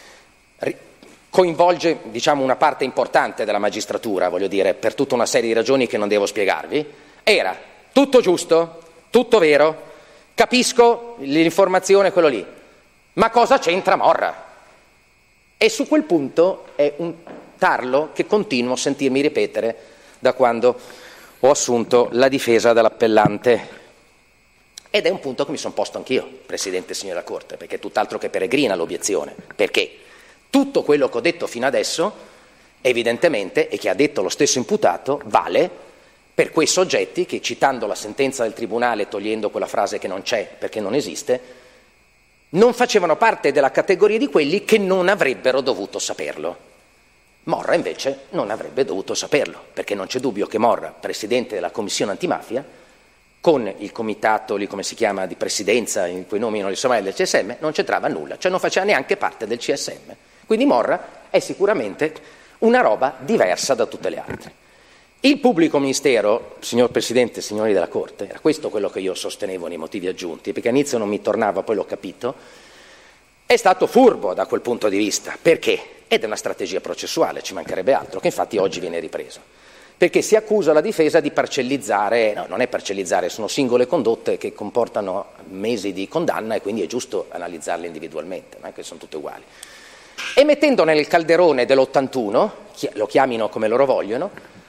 coinvolge, diciamo, una parte importante della magistratura, voglio dire, per tutta una serie di ragioni che non devo spiegarvi, era tutto giusto, tutto vero, capisco l'informazione, quello lì, ma cosa c'entra Morra? E su quel punto è un tarlo che continuo a sentirmi ripetere da quando ho assunto la difesa dell'appellante. Ed è un punto che mi sono posto anch'io, Presidente e signora Corte, perché è tutt'altro che peregrina l'obiezione. Perché? Tutto quello che ho detto fino adesso, evidentemente, e che ha detto lo stesso imputato, vale per quei soggetti che, citando la sentenza del Tribunale, togliendo quella frase che non c'è perché non esiste, non facevano parte della categoria di quelli che non avrebbero dovuto saperlo. Morra invece non avrebbe dovuto saperlo, perché non c'è dubbio che Morra, Presidente della Commissione Antimafia, con il comitato, lì come si chiama, di presidenza, in cui nominano il sommario del CSM, non c'entrava nulla, cioè non faceva neanche parte del CSM. Quindi Morra è sicuramente una roba diversa da tutte le altre. Il pubblico ministero, signor Presidente e signori della Corte, era questo quello che io sostenevo nei motivi aggiunti, perché all'inizio non mi tornava, poi l'ho capito, è stato furbo da quel punto di vista. Perché? Ed è una strategia processuale, ci mancherebbe altro, che infatti oggi viene ripreso. Perché si accusa la difesa di parcellizzare, no, non è parcellizzare, sono singole condotte che comportano mesi di condanna e quindi è giusto analizzarle individualmente, non è che sono tutte uguali. E mettendo nel calderone dell'81, lo chiamino come loro vogliono,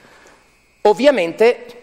ovviamente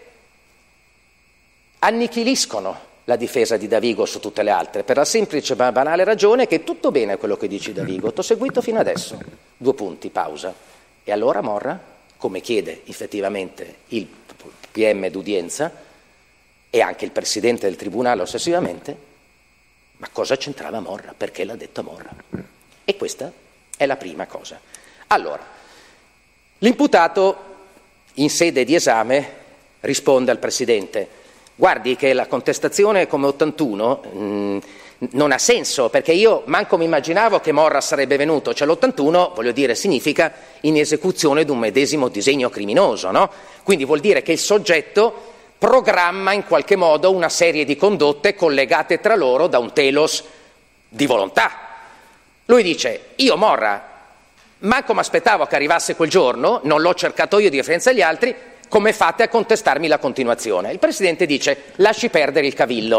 annichiliscono la difesa di Davigo su tutte le altre, per la semplice ma banale ragione che tutto bene quello che dici Davigo, t'ho seguito fino adesso, 2 punti, pausa. E allora Morra, come chiede effettivamente il PM d'udienza e anche il Presidente del Tribunale ossessivamente, ma cosa c'entrava Morra? Perché l'ha detto Morra? E questa è la prima cosa. Allora, l'imputato in sede di esame risponde al Presidente: guardi che la contestazione come 81 non ha senso, perché io manco mi immaginavo che Morra sarebbe venuto, cioè l'81, voglio dire, significa in esecuzione di un medesimo disegno criminoso, no? Quindi vuol dire che il soggetto programma in qualche modo una serie di condotte collegate tra loro da un telos di volontà. Lui dice: io Morra manco mi aspettavo che arrivasse quel giorno, non l'ho cercato io di differenza dagli altri, come fate a contestarmi la continuazione? Il Presidente dice: lasci perdere il cavillo,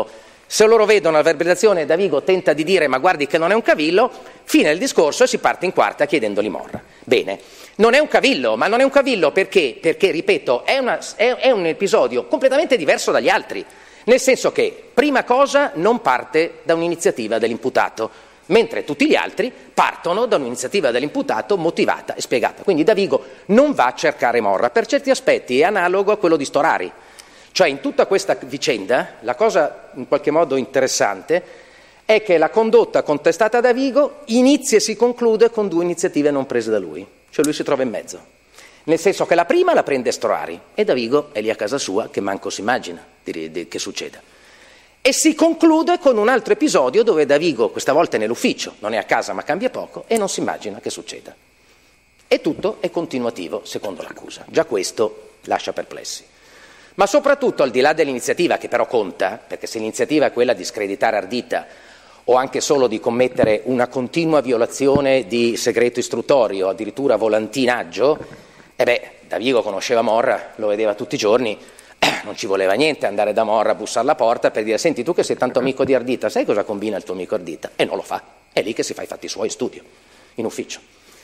Se loro vedono la verbalizzazione, Davigo tenta di dire ma guardi che non è un cavillo, fine del discorso e si parte in quarta chiedendoli Morra. Bene, non è un cavillo, ma non è un cavillo perché ripeto, è un episodio completamente diverso dagli altri, nel senso che, prima cosa, non parte da un'iniziativa dell'imputato, mentre tutti gli altri partono da un'iniziativa dell'imputato motivata e spiegata. Quindi Davigo non va a cercare Morra, per certi aspetti è analogo a quello di Storari. Cioè in tutta questa vicenda la cosa in qualche modo interessante è che la condotta contestata a Davigo inizia e si conclude con due iniziative non prese da lui, cioè lui si trova in mezzo, nel senso che la prima la prende Storari e Davigo è lì a casa sua che manco si immagina che succeda. E si conclude con un altro episodio dove Davigo, questa volta è nell'ufficio, non è a casa ma cambia poco e non si immagina che succeda. E tutto è continuativo secondo l'accusa, già questo lascia perplessi. Ma soprattutto, al di là dell'iniziativa, che però conta, perché se l'iniziativa è quella di screditare Ardita o anche solo di commettere una continua violazione di segreto istruttorio, addirittura volantinaggio, Davigo conosceva Morra, lo vedeva tutti i giorni, non ci voleva niente andare da Morra a bussare alla porta per dire senti tu che sei tanto amico di Ardita, sai cosa combina il tuo amico Ardita? E non lo fa, è lì che si fa i fatti suoi in studio, in ufficio.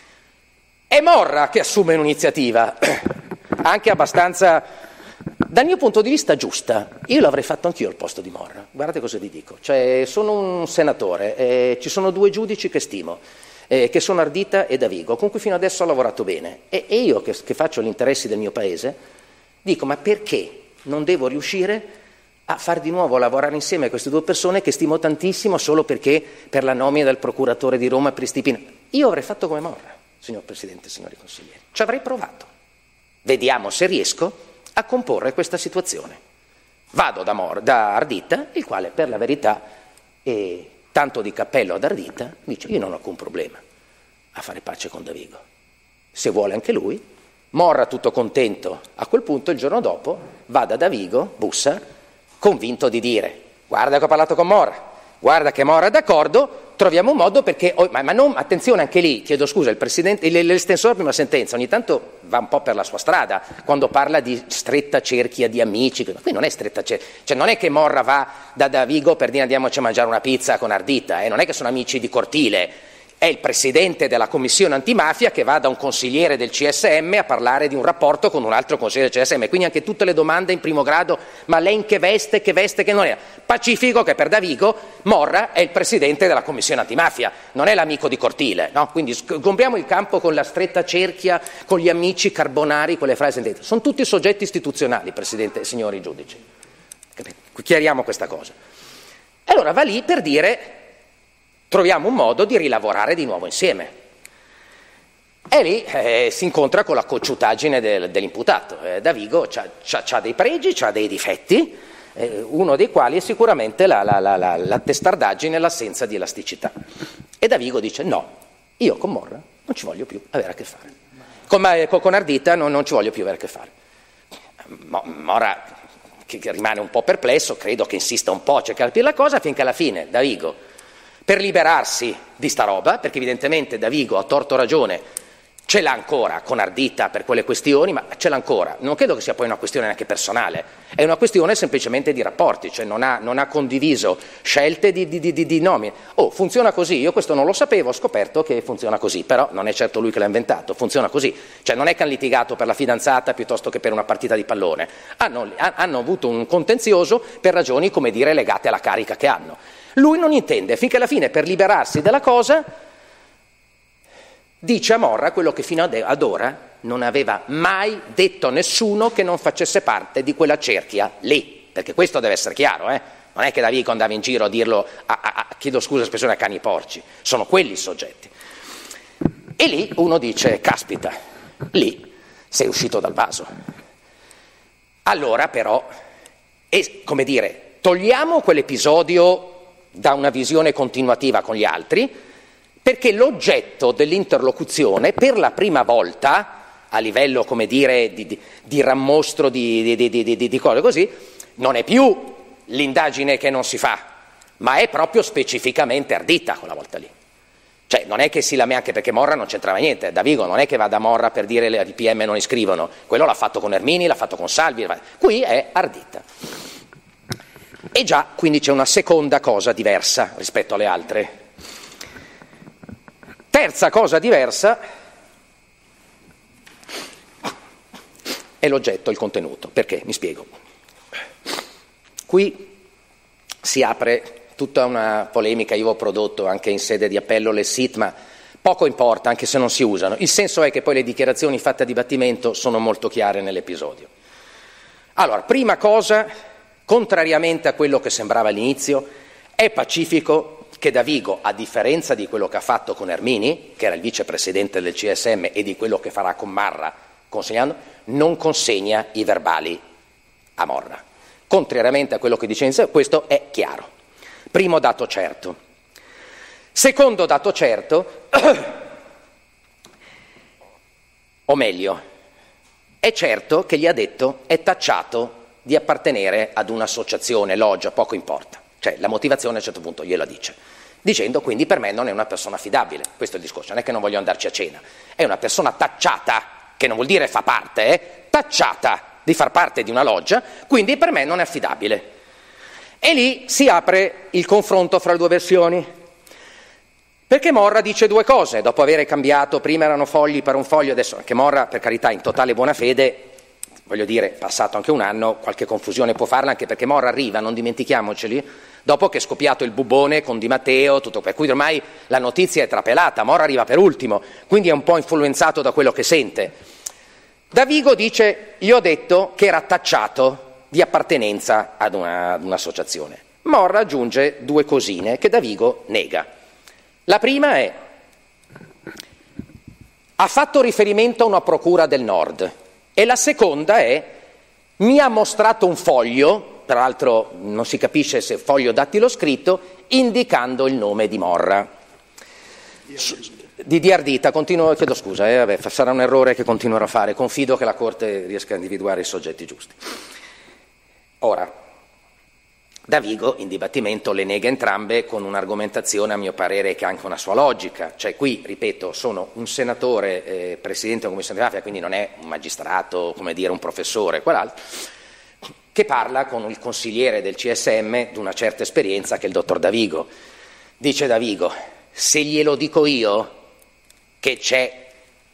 È Morra che assume un'iniziativa, anche abbastanza... Dal mio punto di vista giusta, io l'avrei fatto anch'io al posto di Morra, guardate cosa vi dico, cioè sono un senatore, ci sono due giudici che stimo, che sono Ardita e Davigo, con cui fino adesso ho lavorato bene e io che faccio gli interessi del mio paese, dico ma perché non devo riuscire a far di nuovo lavorare insieme a queste due persone che stimo tantissimo solo perché per la nomina del procuratore di Roma Pristipina? Io avrei fatto come Morra, signor Presidente, signori consiglieri, ci avrei provato, vediamo se riesco a comporre questa situazione. Vado da Ardita, il quale per la verità, tanto di cappello ad Ardita, dice io non ho alcun problema a fare pace con Davigo. Se vuole anche lui, Morra tutto contento, a quel punto il giorno dopo va da Davigo, bussa, convinto di dire guarda che ho parlato con Morra, guarda che Morra è d'accordo, troviamo un modo perché, ma non, attenzione anche lì, chiedo scusa, il presidente, l'estensore prima sentenza ogni tanto va un po' per la sua strada quando parla di stretta cerchia di amici, qui non è stretta cerchia, cioè non è che Morra va da Davigo per dire andiamoci a mangiare una pizza con Ardita, non è che sono amici di cortile, è il presidente della commissione antimafia che va da un consigliere del CSM a parlare di un rapporto con un altro consigliere del CSM, quindi anche tutte le domande in primo grado, ma lei in che veste che non era. Pacifico che per Davigo Morra è il presidente della commissione antimafia, non è l'amico di cortile, no? Quindi compriamo il campo con la stretta cerchia, con gli amici carbonari, quelle frasi sentite. Sono tutti soggetti istituzionali, Presidente e signori giudici. Chiariamo questa cosa. E allora va lì per dire troviamo un modo di rilavorare di nuovo insieme. E lì si incontra con la cocciutaggine dell'imputato. Davigo c'ha dei pregi, c'ha dei difetti, uno dei quali è sicuramente la testardaggine e l'assenza di elasticità. E Davigo dice no, io con Morra non ci voglio più avere a che fare. Con Ardita non ci voglio più avere a che fare. Morra, che rimane un po' perplesso, credo che insista un po' a cercare di capire la cosa, finché alla fine Davigo, per liberarsi di sta roba, perché evidentemente Davigo ha torto ragione, ce l'ha ancora con Ardita per quelle questioni, ma ce l'ha ancora. Non credo che sia poi una questione neanche personale, è una questione semplicemente di rapporti, cioè non ha condiviso scelte di nomine. Funziona così, io questo non lo sapevo, ho scoperto che funziona così, però non è certo lui che l'ha inventato, funziona così. Cioè non è che hanno litigato per la fidanzata piuttosto che per una partita di pallone, hanno avuto un contenzioso per ragioni, come dire, legate alla carica che hanno. Lui non intende, finché alla fine per liberarsi della cosa dice a Morra quello che fino ad ora non aveva mai detto a nessuno che non facesse parte di quella cerchia lì, perché questo deve essere chiaro, non è che Davigo andava in giro a dirlo chiedo scusa espressione, a cani porci, sono quelli i soggetti. E lì uno dice caspita, lì sei uscito dal vaso. Allora però, come dire, togliamo quell'episodio da una visione continuativa con gli altri, perché l'oggetto dell'interlocuzione per la prima volta, a livello, come dire, di rammostro di cose così, non è più l'indagine che non si fa, ma è proprio specificamente Ardita quella volta lì. Cioè non è che si lamenta, anche perché Morra non c'entrava niente, Davigo non è che va da Morra per dire le PM non iscrivono, quello l'ha fatto con Ermini, l'ha fatto con Salvi, qui è Ardita. E già, quindi c'è una seconda cosa diversa rispetto alle altre. Terza cosa diversa è l'oggetto, il contenuto. Perché? Mi spiego. Qui si apre tutta una polemica, io ho prodotto anche in sede di appello le SIT, ma poco importa, anche se non si usano. Il senso è che poi le dichiarazioni fatte a dibattimento sono molto chiare nell'episodio. Allora, prima cosa, contrariamente a quello che sembrava all'inizio, è pacifico che Davigo, a differenza di quello che ha fatto con Ermini, che era il vicepresidente del CSM, e di quello che farà con Marra, consegnando, non consegna i verbali a Morra. Contrariamente a quello che dice inizio, questo è chiaro. Primo dato certo. Secondo dato certo, o meglio, è certo che gli ha detto è tacciato di appartenere ad un'associazione, loggia, poco importa. Cioè la motivazione a un certo punto gliela dice, dicendo quindi per me non è una persona affidabile. Questo è il discorso, non è che non voglio andarci a cena, è una persona tacciata, che non vuol dire fa parte, tacciata di far parte di una loggia, quindi per me non è affidabile. E lì si apre il confronto fra le due versioni, perché Morra dice due cose, dopo aver cambiato, prima erano fogli per un foglio, adesso anche Morra, per carità, in totale buona fede, voglio dire, passato anche un anno, qualche confusione può farla, anche perché Morra arriva, non dimentichiamoceli, dopo che è scoppiato il bubone con Di Matteo, tutto, per cui ormai la notizia è trapelata, Morra arriva per ultimo, quindi è un po' influenzato da quello che sente. Davigo dice, io ho detto che era tacciato di appartenenza ad un'associazione. Morra aggiunge due cosine che Davigo nega. La prima è, ha fatto riferimento a una procura del Nord, e la seconda è, mi ha mostrato un foglio, peraltro non si capisce se foglio dattilo scritto, indicando il nome di Morra. Di Ardita, chiedo scusa, sarà un errore che continuerò a fare, confido che la Corte riesca a individuare i soggetti giusti. Ora, Davigo in dibattimento le nega entrambe con un'argomentazione a mio parere che ha anche una sua logica, cioè qui, ripeto, sono un senatore, presidente della Commissione di Mafia, quindi non è un magistrato, come dire, un professore, quell'altro, che parla con il consigliere del CSM di una certa esperienza che è il dottor Davigo. Dice Davigo, se glielo dico io che c'è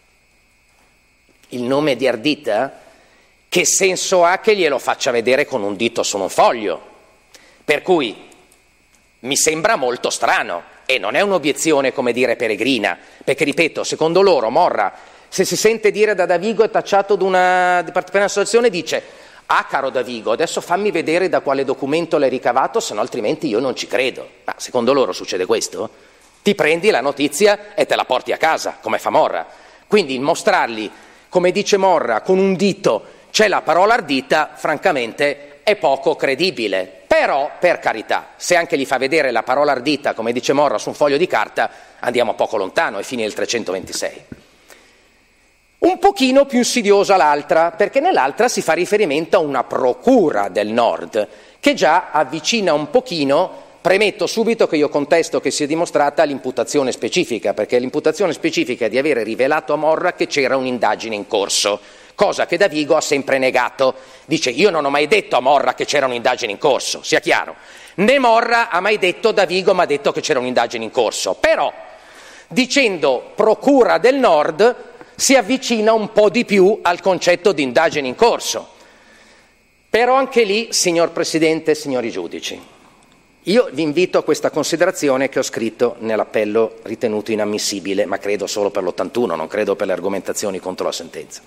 il nome di Ardita, che senso ha che glielo faccia vedere con un dito su un foglio? Per cui mi sembra molto strano, e non è un'obiezione, come dire, peregrina, perché, ripeto, secondo loro Morra, se si sente dire da Davigo è tacciato di un'associazione, dice, ah caro Davigo, adesso fammi vedere da quale documento l'hai ricavato, se no altrimenti io non ci credo. Ma secondo loro succede questo? Ti prendi la notizia e te la porti a casa, come fa Morra. Quindi mostrargli, come dice Morra, con un dito c'è la parola Ardita, francamente è poco credibile. Però, per carità, se anche gli fa vedere la parola Ardita, come dice Morra, su un foglio di carta, andiamo poco lontano, è fine del 326. Un pochino più insidiosa l'altra, perché nell'altra si fa riferimento a una procura del Nord, che già avvicina un pochino. Premetto subito che io contesto che sia dimostrata l'imputazione specifica, perché l'imputazione specifica è di avere rivelato a Morra che c'era un'indagine in corso, cosa che Davigo ha sempre negato. Dice, io non ho mai detto a Morra che c'era un'indagine in corso, sia chiaro. Né Morra ha mai detto, Davigo mi ha detto che c'era un'indagine in corso. Però, dicendo procura del Nord, si avvicina un po' di più al concetto di indagine in corso. Però anche lì, signor Presidente, signori giudici, io vi invito a questa considerazione che ho scritto nell'appello ritenuto inammissibile, ma credo solo per l'81, non credo per le argomentazioni contro la sentenza.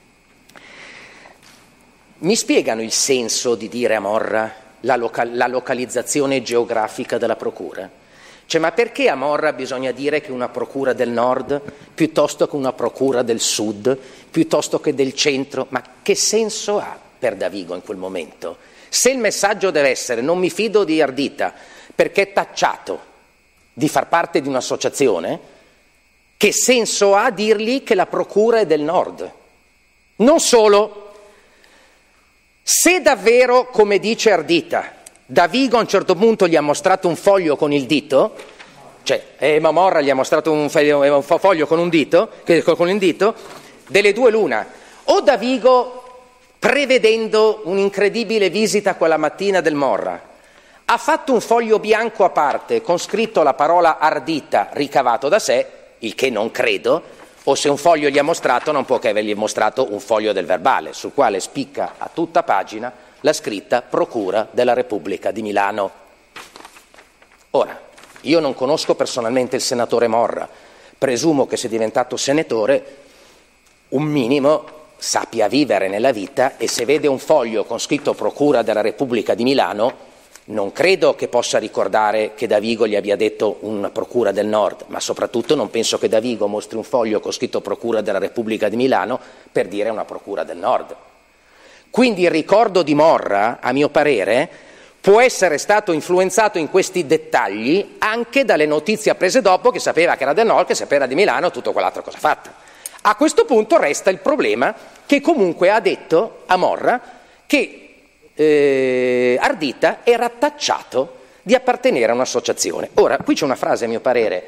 Mi spiegano il senso di dire a Morra la localizzazione geografica della procura? Cioè, ma perché a Morra bisogna dire che una procura del Nord piuttosto che una procura del Sud, piuttosto che del Centro? Ma che senso ha per Davigo in quel momento? Se il messaggio deve essere non mi fido di Ardita perché è tacciato di far parte di un'associazione, che senso ha dirgli che la procura è del Nord? Non solo, se davvero, come dice Ardita, Davigo a un certo punto gli ha mostrato un foglio con il dito, cioè Morra gli ha mostrato un foglio con un dito, con il dito, delle due l'una, o Davigo, prevedendo un'incredibile visita quella mattina del Morra, ha fatto un foglio bianco a parte con scritto la parola ardita ricavato da sé, il che non credo, o se un foglio gli ha mostrato non può che avergli mostrato un foglio del verbale, sul quale spicca a tutta pagina la scritta Procura della Repubblica di Milano. Ora, io non conosco personalmente il senatore Morra, presumo che se è diventato senatore un minimo sappia vivere nella vita e se vede un foglio con scritto Procura della Repubblica di Milano non credo che possa ricordare che Davigo gli abbia detto una procura del nord, ma soprattutto non penso che Davigo mostri un foglio con scritto Procura della Repubblica di Milano per dire una procura del nord. Quindi il ricordo di Morra, a mio parere, può essere stato influenzato in questi dettagli anche dalle notizie apprese dopo, che sapeva che era del nord, che sapeva di Milano, tutto quell'altra cosa fatta. A questo punto resta il problema che comunque ha detto a Morra che Ardita era tacciato di appartenere a un'associazione. Ora, qui c'è una frase a mio parere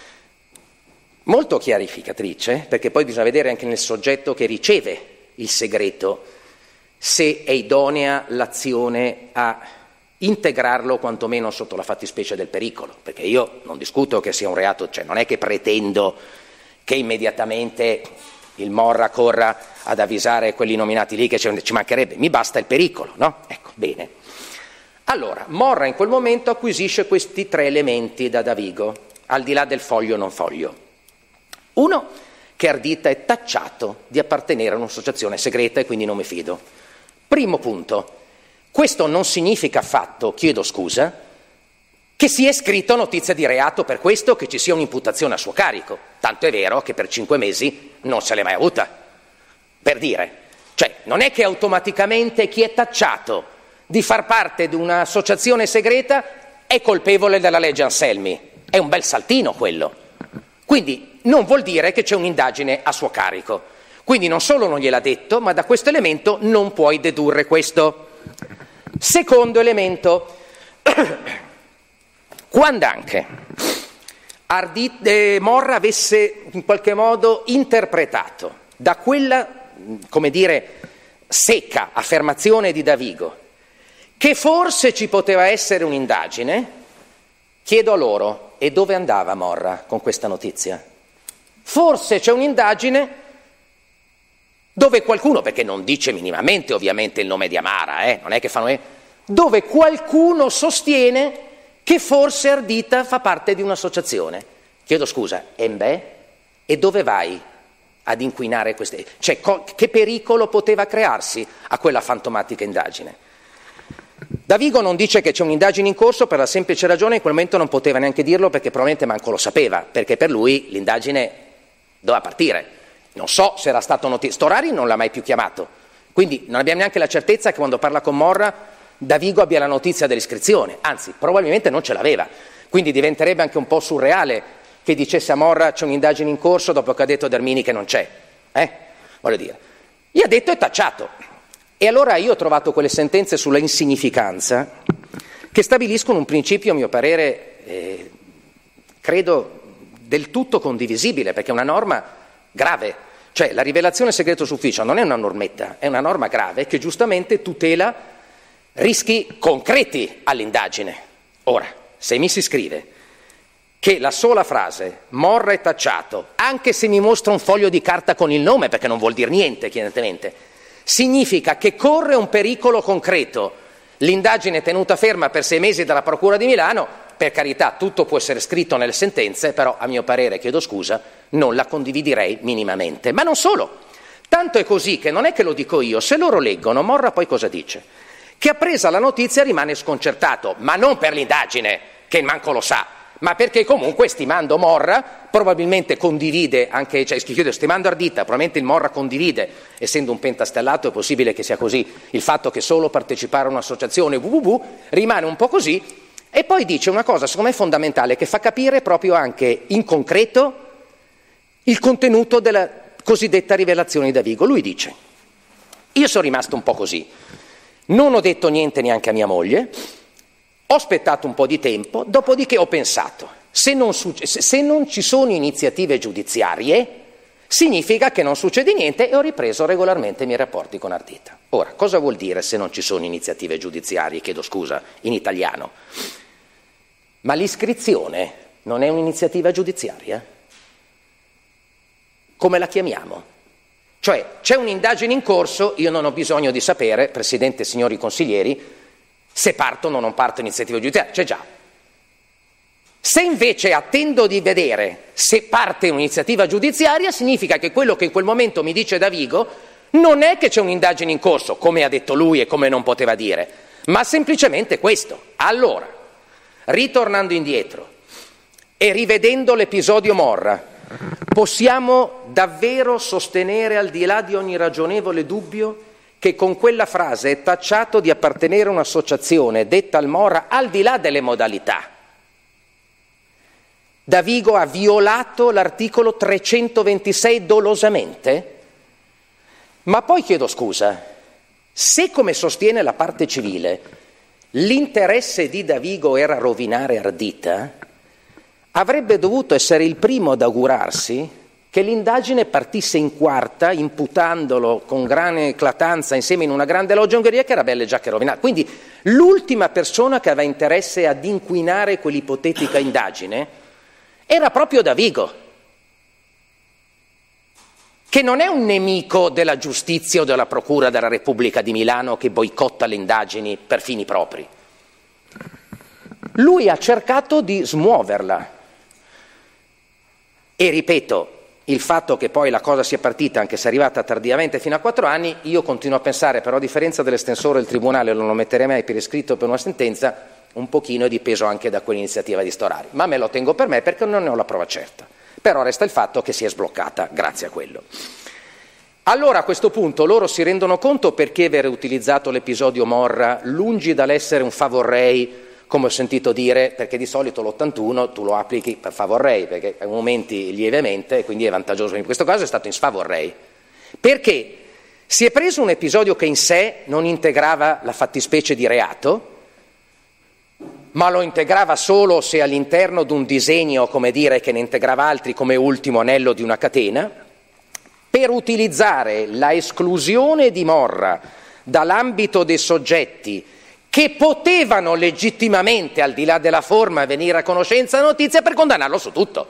molto chiarificatrice, perché poi bisogna vedere anche nel soggetto che riceve il segreto se è idonea l'azione a integrarlo quantomeno sotto la fattispecie del pericolo, perché io non discuto che sia un reato, cioè non è che pretendo che immediatamente il Morra corra ad avvisare quelli nominati lì che ci mancherebbe, mi basta il pericolo, no? Ecco, bene. Allora, Morra in quel momento acquisisce questi 3 elementi da Davigo, al di là del foglio o non foglio. Uno, che Ardita è tacciato di appartenere a un'associazione segreta e quindi non mi fido. Primo punto, questo non significa affatto, chiedo scusa, che sia scritto notizia di reato per questo, che ci sia un'imputazione a suo carico. Tanto è vero che per 5 mesi non se l'è mai avuta. Per dire, cioè non è che automaticamente chi è tacciato di far parte di un'associazione segreta è colpevole della legge Anselmi. È un bel saltino quello. Quindi non vuol dire che c'è un'indagine a suo carico. Quindi non solo non gliel'ha detto, ma da questo elemento non puoi dedurre questo. Secondo elemento, quando anche Morra avesse in qualche modo interpretato da quella, come dire, secca affermazione di Davigo che forse ci poteva essere un'indagine, chiedo a loro, e dove andava Morra con questa notizia? Forse c'è un'indagine dove qualcuno, perché non dice minimamente ovviamente il nome di Amara, non è che fanno, dove qualcuno sostiene che forse Ardita fa parte di un'associazione. Chiedo scusa, e dove vai ad inquinare queste? Cioè, che pericolo poteva crearsi a quella fantomatica indagine? Davigo non dice che c'è un'indagine in corso per la semplice ragione che in quel momento non poteva neanche dirlo perché probabilmente manco lo sapeva, perché per lui l'indagine doveva partire. Non so se era stato Storari non l'ha mai più chiamato, quindi non abbiamo neanche la certezza che quando parla con Morra Davigo abbia la notizia dell'iscrizione, anzi probabilmente non ce l'aveva, quindi diventerebbe anche un po' surreale che dicesse a Morra c'è un'indagine in corso dopo che ha detto ad Ermini che non c'è, voglio dire, gli ha detto è tacciato. E allora io ho trovato quelle sentenze sulla insignificanza che stabiliscono un principio a mio parere credo del tutto condivisibile, perché è una norma grave, cioè la rivelazione segreto d'ufficio non è una normetta, è una norma grave che giustamente tutela rischi concreti all'indagine. Ora, se mi si scrive che la sola frase Morra è tacciato, anche se mi mostra un foglio di carta con il nome, perché non vuol dire niente evidentemente, significa che corre un pericolo concreto, l'indagine è tenuta ferma per 6 mesi dalla Procura di Milano, per carità tutto può essere scritto nelle sentenze, però a mio parere, chiedo scusa, non la condividerei minimamente. Ma non solo, tanto è così che non è che lo dico io, se loro leggono, Morra poi cosa dice? Che appresa la notizia rimane sconcertato, ma non per l'indagine, che manco lo sa, ma perché comunque stimando Morra probabilmente condivide anche, cioè stimando Ardita, probabilmente il Morra condivide, essendo un pentastellato è possibile che sia così, il fatto che solo partecipare a un'associazione rimane un po' così, e poi dice una cosa secondo me fondamentale che fa capire proprio anche in concreto il contenuto della cosiddetta rivelazione di Davigo. Lui dice, io sono rimasto un po' così, non ho detto niente neanche a mia moglie, ho aspettato un po' di tempo, dopodiché ho pensato, se non ci sono iniziative giudiziarie, significa che non succede niente e ho ripreso regolarmente i miei rapporti con Ardita. Ora, cosa vuol dire se non ci sono iniziative giudiziarie? Chiedo scusa, in italiano. Ma l'iscrizione non è un'iniziativa giudiziaria? Come la chiamiamo? Cioè, c'è un'indagine in corso, io non ho bisogno di sapere, Presidente e signori consiglieri, se partono o non partono iniziative giudiziarie, c'è già. Se invece attendo di vedere se parte un'iniziativa giudiziaria, significa che quello che in quel momento mi dice Davigo non è che c'è un'indagine in corso, come ha detto lui e come non poteva dire, ma semplicemente questo. Allora, ritornando indietro e rivedendo l'episodio Morra, possiamo davvero sostenere, al di là di ogni ragionevole dubbio, che con quella frase è tacciato di appartenere a un'associazione detta al Morra, al di là delle modalità. Davigo ha violato l'articolo 326 dolosamente? Ma poi chiedo scusa, se come sostiene la parte civile l'interesse di Davigo era rovinare Ardita, avrebbe dovuto essere il primo ad augurarsi che l'indagine partisse in quarta, imputandolo con grande eclatanza insieme in una grande loggia Ungheria che era belle già che rovinare. Quindi l'ultima persona che aveva interesse ad inquinare quell'ipotetica indagine era proprio Davigo, che non è un nemico della giustizia o della Procura della Repubblica di Milano che boicotta le indagini per fini propri. Lui ha cercato di smuoverla. E ripeto, il fatto che poi la cosa sia partita, anche se è arrivata tardivamente fino a 4 anni, io continuo a pensare, però a differenza dell'estensore del Tribunale, non lo metterei mai per iscritto per una sentenza, un pochino è dipeso anche da quell'iniziativa di Storari, ma me lo tengo per me perché non ne ho la prova certa. Però resta il fatto che si è sbloccata grazie a quello. Allora a questo punto loro si rendono conto perché aver utilizzato l'episodio Morra, lungi dall'essere un favorrei, come ho sentito dire, perché di solito l'81 tu lo applichi per favorrei, perché aumenti lievemente, quindi è vantaggioso. In questo caso è stato in sfavorrei. Perché si è preso un episodio che in sé non integrava la fattispecie di reato, ma lo integrava solo se all'interno di un disegno, come dire, che ne integrava altri come ultimo anello di una catena, per utilizzare la esclusione di Morra dall'ambito dei soggetti che potevano legittimamente, al di là della forma, venire a conoscenza della notizia per condannarlo su tutto.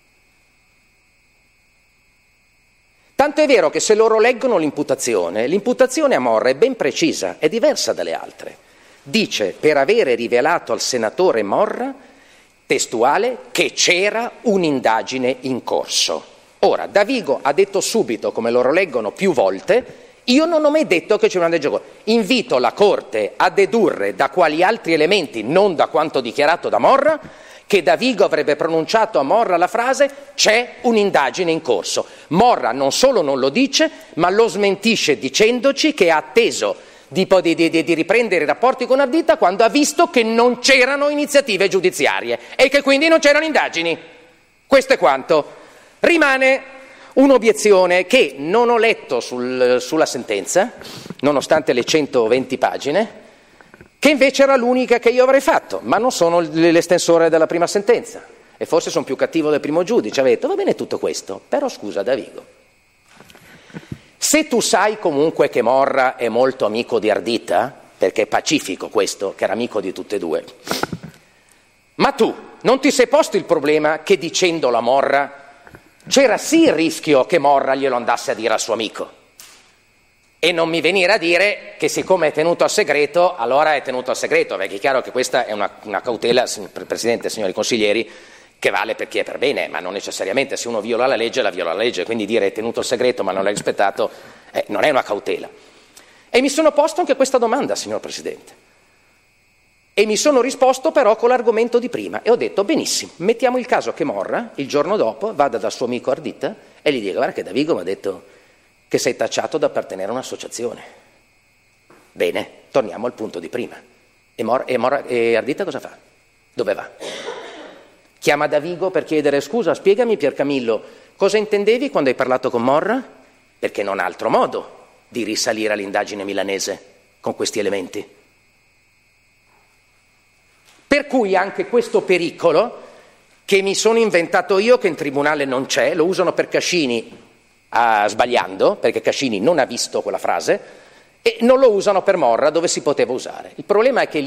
Tanto è vero che se loro leggono l'imputazione a Morra è ben precisa, è diversa dalle altre. Dice, per avere rivelato al senatore Morra, testuale, che c'era un'indagine in corso. Ora, Davigo ha detto subito, come loro leggono più volte, io non ho mai detto che c'è un'indagine in corso. Invito la Corte a dedurre da quali altri elementi, non da quanto dichiarato da Morra, che Davigo avrebbe pronunciato a Morra la frase «c'è un'indagine in corso». Morra non solo non lo dice, ma lo smentisce dicendoci che ha atteso di riprendere i rapporti con Ardita quando ha visto che non c'erano iniziative giudiziarie e che quindi non c'erano indagini. Questo è quanto. Rimane un'obiezione che non ho letto sulla sentenza, nonostante le 120 pagine, che invece era l'unica che io avrei fatto, ma non sono l'estensore della prima sentenza e forse sono più cattivo del primo giudice. Aveva detto, va bene tutto questo, però scusa Davigo, se tu sai comunque che Morra è molto amico di Ardita, perché è pacifico questo, che era amico di tutte e due, ma tu non ti sei posto il problema che dicendolo a Morra c'era sì il rischio che Morra glielo andasse a dire al suo amico? E non mi venire a dire che siccome è tenuto al segreto, allora è tenuto al segreto, perché è chiaro che questa è una cautela, Presidente e signori consiglieri, che vale per chi è per bene, ma non necessariamente. Se uno viola la legge, quindi dire è tenuto al segreto ma non l'hai rispettato, non è una cautela. E mi sono posto anche questa domanda, signor Presidente, e mi sono risposto però con l'argomento di prima e ho detto benissimo, mettiamo il caso che Morra il giorno dopo vada dal suo amico Ardita e gli dica guarda che Davigo mi ha detto che sei tacciato da appartenere a un'associazione. Bene, torniamo al punto di prima. E Ardita cosa fa? Dove va? Chiama Davigo per chiedere scusa, spiegami Piercamillo, cosa intendevi quando hai parlato con Morra? Perché non ha altro modo di risalire all'indagine milanese con questi elementi. Per cui anche questo pericolo, che mi sono inventato io, che in tribunale non c'è, lo usano per Cascini, sbagliando, perché Cascini non ha visto quella frase, e non lo usano per Morra dove si poteva usare. Il problema è che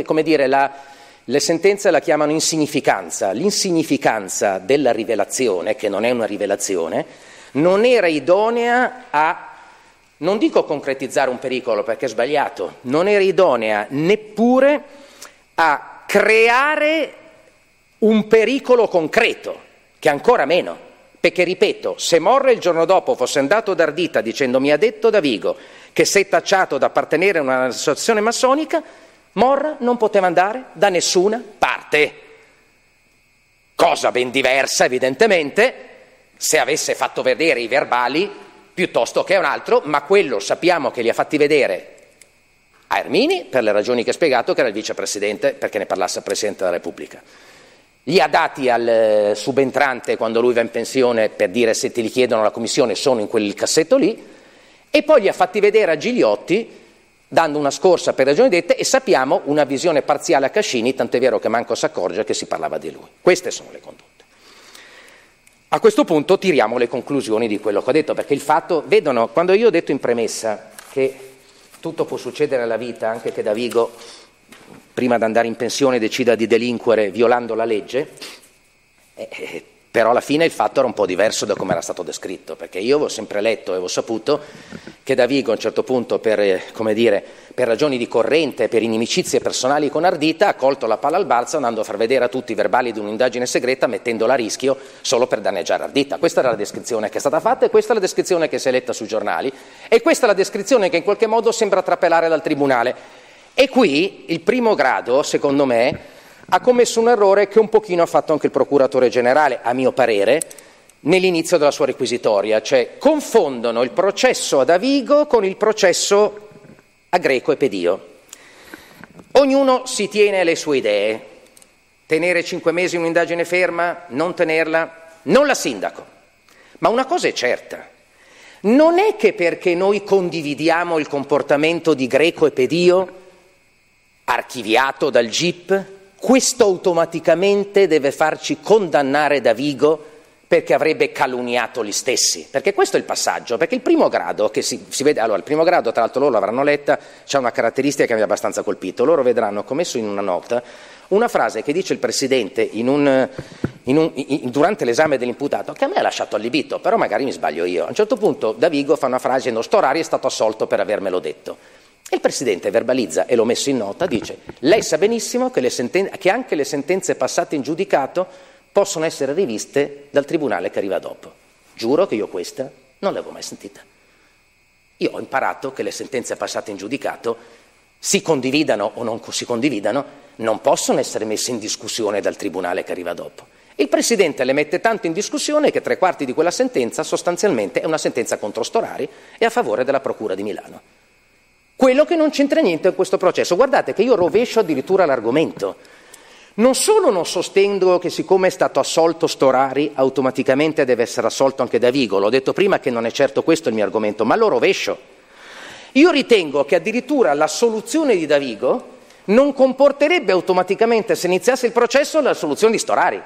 le sentenze la chiamano insignificanza. L'insignificanza della rivelazione, che non è una rivelazione, non era idonea a, non dico concretizzare un pericolo perché è sbagliato, non era idonea neppure a creare un pericolo concreto, che ancora meno. Perché, ripeto, se Morra il giorno dopo fosse andato da Ardita dicendo mi ha detto Davigo che sei tacciato da appartenere a un'associazione massonica, Morra non poteva andare da nessuna parte. Cosa ben diversa, evidentemente, se avesse fatto vedere i verbali piuttosto che un altro, ma quello sappiamo che li ha fatti vedere a Ermini, per le ragioni che ha spiegato, che era il vicepresidente, perché ne parlasse il Presidente della Repubblica. Li ha dati al subentrante quando lui va in pensione per dire se te li chiedono la commissione sono in quel cassetto lì, e poi li ha fatti vedere a Gigliotti dando una scorsa per ragioni dette, e sappiamo una visione parziale a Cascini, tant'è vero che manco si accorge che si parlava di lui. Queste sono le condotte. A questo punto tiriamo le conclusioni di quello che ho detto, perché il fatto, vedono, quando io ho detto in premessa che tutto può succedere nella vita, anche che Davigo prima di andare in pensione decida di delinquere violando la legge, però alla fine il fatto era un po' diverso da come era stato descritto, perché io avevo sempre letto e avevo saputo che Davigo a un certo punto per ragioni di corrente, per inimicizie personali con Ardita, ha colto la palla al balzo andando a far vedere a tutti i verbali di un'indagine segreta mettendola a rischio solo per danneggiare Ardita. Questa era la descrizione che è stata fatta e questa è la descrizione che si è letta sui giornali e questa è la descrizione che in qualche modo sembra trapelare dal Tribunale. E qui il primo grado, secondo me, ha commesso un errore che un pochino ha fatto anche il procuratore generale, a mio parere, nell'inizio della sua requisitoria, cioè confondono il processo a Davigo con il processo a Greco e Pedio. Ognuno si tiene le sue idee, tenere 5 mesi un'indagine ferma, non tenerla, non la sindaco. Ma una cosa è certa, non è che perché noi condividiamo il comportamento di Greco e Pedio, archiviato dal GIP, questo automaticamente deve farci condannare Davigo perché avrebbe calunniato gli stessi, perché questo è il passaggio, perché il primo grado che si vede, allora il primo grado tra l'altro loro l'avranno letta, c'è una caratteristica che mi ha abbastanza colpito, loro vedranno commesso in una nota una frase che dice il Presidente durante l'esame dell'imputato, che a me ha lasciato allibito, però magari mi sbaglio io. A un certo punto Davigo fa una frase dicendo Storari è stato assolto per avermelo detto. E il Presidente verbalizza, e l'ho messo in nota, dice lei sa benissimo che anche le sentenze passate in giudicato possono essere riviste dal Tribunale che arriva dopo. Giuro che io questa non l'avevo mai sentita. Io ho imparato che le sentenze passate in giudicato, si condividano o non si condividano, non possono essere messe in discussione dal Tribunale che arriva dopo. Il Presidente le mette tanto in discussione che 3/4 di quella sentenza sostanzialmente è una sentenza contro Storari e a favore della Procura di Milano. Quello che non c'entra niente in questo processo. Guardate che io rovescio addirittura l'argomento. Non solo non sostengo che siccome è stato assolto Storari automaticamente deve essere assolto anche Davigo, l'ho detto prima che non è certo questo il mio argomento, ma lo rovescio. Io ritengo che addirittura l'assoluzione di Davigo non comporterebbe automaticamente, se iniziasse il processo, l'assoluzione di Storari.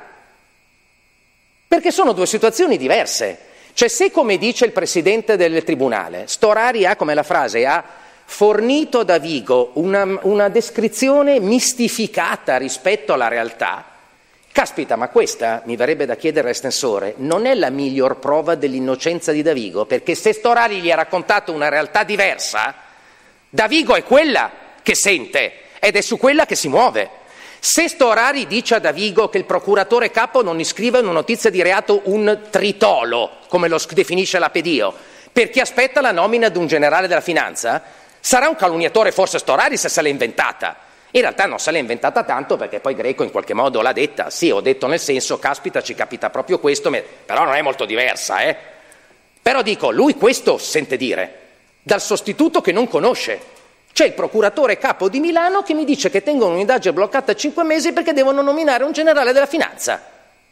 Perché sono due situazioni diverse. Cioè se, come dice il Presidente del Tribunale, Storari ha, come la frase, ha fornito a Davigo una descrizione mistificata rispetto alla realtà, caspita, ma questa, mi verrebbe da chiedere all'estensore, non è la miglior prova dell'innocenza di Davigo, perché se Storari gli ha raccontato una realtà diversa, Davigo è quella che sente ed è su quella che si muove. Se Storari dice a Davigo che il procuratore capo non iscrive in una notizia di reato un tritolo, come lo definisce la Pedio, perché aspetta la nomina di un generale della finanza, sarà un calunniatore forse Storari se l'è inventata. In realtà non se l'è inventata tanto perché poi Greco in qualche modo l'ha detta. Sì, ho detto nel senso, caspita, ci capita proprio questo, però non è molto diversa, Però dico, lui questo sente dire dal sostituto che non conosce. C'è il procuratore capo di Milano che mi dice che tengono un'indagine bloccata 5 mesi perché devono nominare un generale della finanza.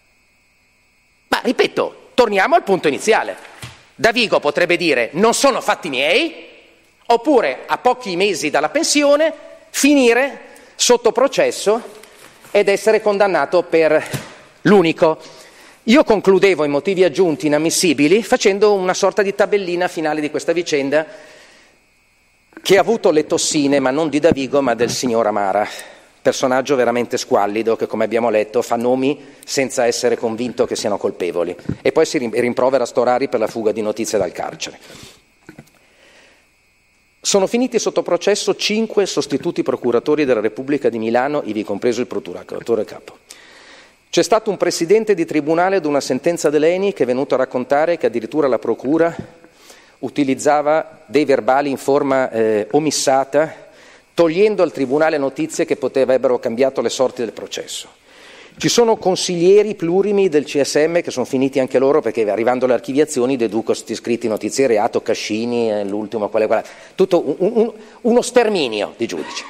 Ma ripeto, torniamo al punto iniziale. Davigo potrebbe dire non sono fatti miei, oppure a pochi mesi dalla pensione finire sotto processo ed essere condannato per l'unico. Io concludevo i motivi aggiunti inammissibili facendo una sorta di tabellina finale di questa vicenda che ha avuto le tossine, ma non di Davigo, ma del signor Amara, personaggio veramente squallido che, come abbiamo letto, fa nomi senza essere convinto che siano colpevoli e poi si rimprovera Storari per la fuga di notizie dal carcere. Sono finiti sotto processo 5 sostituti procuratori della Repubblica di Milano, ivi compreso il procuratore capo. C'è stato un presidente di tribunale ad una sentenza dell'ENI che è venuto a raccontare che addirittura la procura utilizzava dei verbali in forma omissata, togliendo al tribunale notizie che potrebbero cambiato le sorti del processo. Ci sono consiglieri plurimi del CSM che sono finiti anche loro perché arrivando alle archiviazioni deduco scritti notizie di reato, Cascini, l'ultimo, quale, tutto uno sterminio di giudici.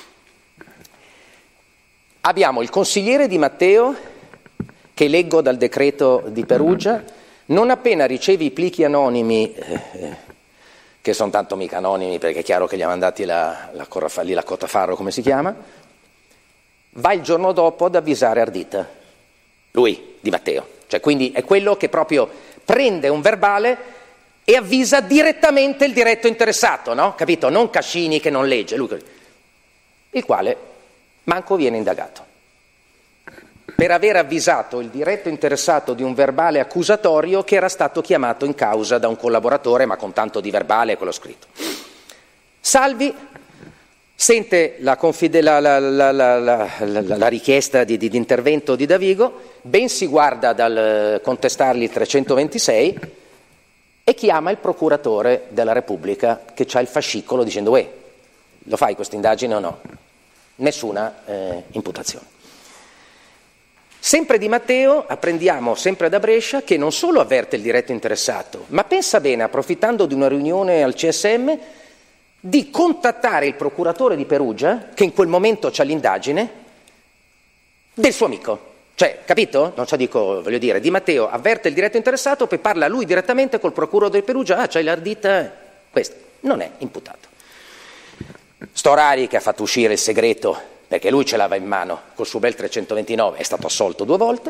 Abbiamo il consigliere Di Matteo, che leggo dal decreto di Perugia, non appena riceve i plichi anonimi, che sono tanto mica anonimi perché è chiaro che gli ha mandati la Cottafarro, come si chiama, va il giorno dopo ad avvisare Ardita, lui, Di Matteo. Cioè, quindi è quello che proprio prende un verbale e avvisa direttamente il diretto interessato, no? Capito? Non Cascini che non legge, lui, il quale manco viene indagato per aver avvisato il diretto interessato di un verbale accusatorio che era stato chiamato in causa da un collaboratore, ma con tanto di verbale quello scritto. Salvi sente la richiesta di intervento di Davigo, ben si guarda dal contestargli il 326 e chiama il procuratore della Repubblica che ha il fascicolo dicendo lo fai questa indagine o no? Nessuna imputazione. Sempre Di Matteo, apprendiamo sempre da Brescia, che non solo avverte il diretto interessato, ma pensa bene, approfittando di una riunione al CSM, di contattare il procuratore di Perugia, che in quel momento c'ha l'indagine, del suo amico. Cioè, capito? Non so, dico, voglio dire, Di Matteo avverte il diretto interessato, poi parla lui direttamente col procuratore di Perugia, c'hai l'ardita, questo. Non è imputato. Storari, che ha fatto uscire il segreto, perché lui ce l'aveva in mano col suo bel 329, è stato assolto 2 volte.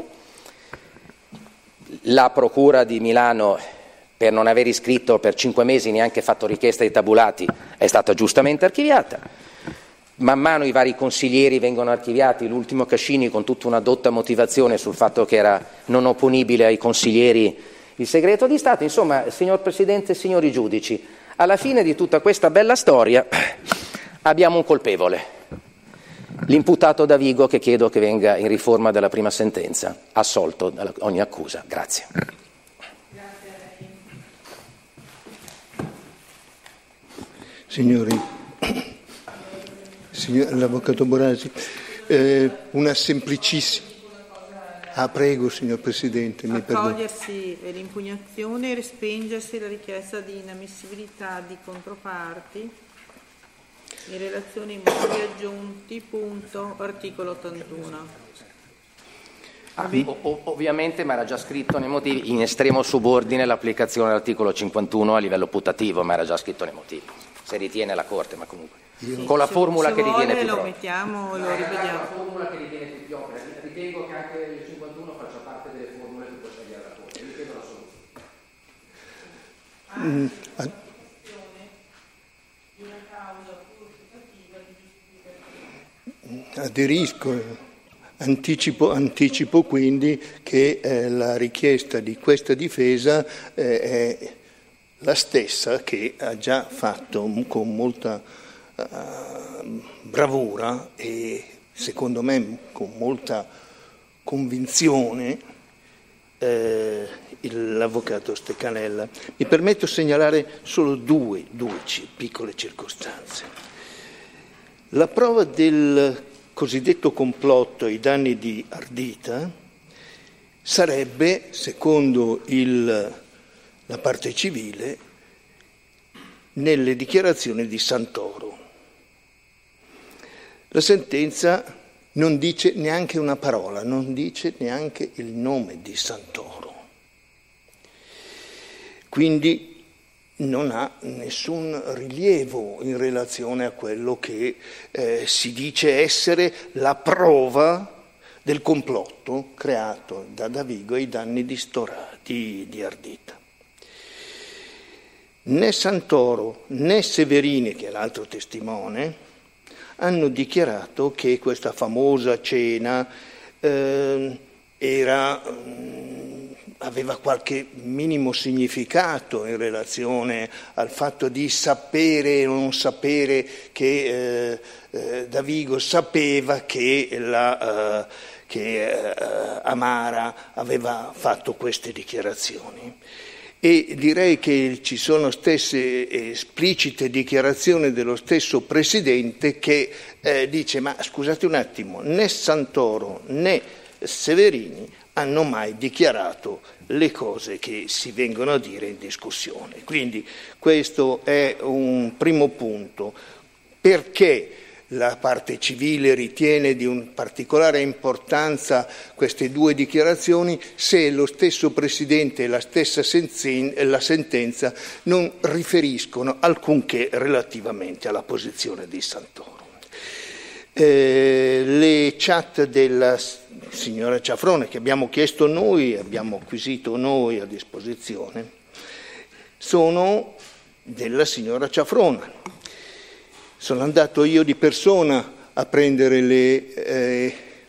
La procura di Milano, per non aver iscritto per 5 mesi neanche fatto richiesta di tabulati, è stata giustamente archiviata. Man mano i vari consiglieri vengono archiviati, l'ultimo Cascini con tutta una dotta motivazione sul fatto che era non opponibile ai consiglieri il segreto di Stato. Insomma, signor Presidente e signori giudici, alla fine di tutta questa bella storia abbiamo un colpevole. L'imputato Davigo, che chiedo che venga in riforma della prima sentenza, assolto da ogni accusa. Grazie. Signori, l'avvocato Borasi, una semplicissima. Prego, signor Presidente, mi perdoni. Accogliersi l'impugnazione e respingersi la richiesta di inammissibilità di controparti in relazione ai motivi aggiunti, punto, articolo 81. Ovviamente, ma era già scritto nei motivi, in estremo subordine l'applicazione dell'articolo 51 a livello putativo, ma era già scritto nei motivi. Se ritiene la Corte, ma comunque. Con la formula che ritiene più lo propria. mettiamo e lo rivediamo. La formula che ritiene più propria. Ritengo che anche il 51 faccia parte delle formule che può scegliere la Corte. Ritengo la soluzione. Aderisco, anticipo quindi che la richiesta di questa difesa è la stessa che ha già fatto con molta bravura e secondo me con molta convinzione l'avvocato Steccanella. Mi permetto di segnalare solo due piccole circostanze. La prova del cosiddetto complotto ai danni di Ardita sarebbe, secondo la parte civile, nelle dichiarazioni di Santoro. La sentenza non dice neanche una parola, non dice neanche il nome di Santoro. Quindi non ha nessun rilievo in relazione a quello che si dice essere la prova del complotto creato da Davigo ai danni di Ardita. Né Santoro né Severini, che è l'altro testimone, hanno dichiarato che questa famosa cena aveva qualche minimo significato in relazione al fatto di sapere o non sapere che Davigo sapeva che Amara aveva fatto queste dichiarazioni. E direi che ci sono stesse esplicite dichiarazioni dello stesso Presidente che dice: ma scusate un attimo, né Santoro né Severini hanno mai dichiarato le cose che si vengono a dire in discussione. Quindi questo è un primo punto. Perché la parte civile ritiene di un particolare importanza queste due dichiarazioni se lo stesso Presidente e la stessa la sentenza non riferiscono alcunché relativamente alla posizione di Santoro. Le chat della signora Ciafrone che abbiamo chiesto noi, abbiamo acquisito noi a disposizione, sono della signora Ciafrone. Sono andato io di persona a prendere le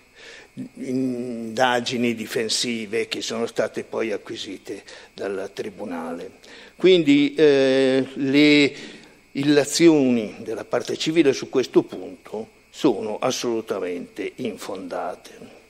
indagini difensive che sono state poi acquisite dal Tribunale. Quindi le illazioni della parte civile su questo punto sono assolutamente infondate.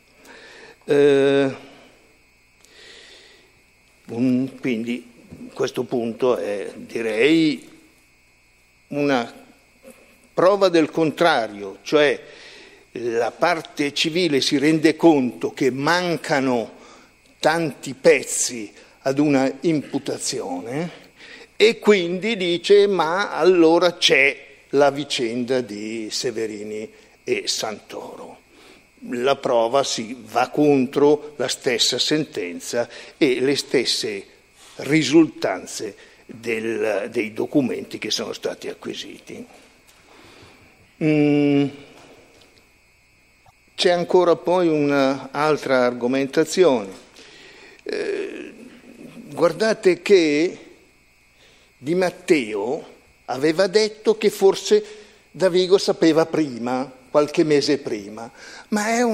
Quindi questo punto è, direi, una prova del contrario, cioè la parte civile si rende conto che mancano tanti pezzi ad una imputazione e quindi dice: ma allora c'è la vicenda di Severini e Santoro. La prova si va contro la stessa sentenza e le stesse risultanze dei documenti che sono stati acquisiti. C'è ancora poi un'altra argomentazione. Guardate che Di Matteo aveva detto che forse Davigo sapeva prima, qualche mese prima, ma è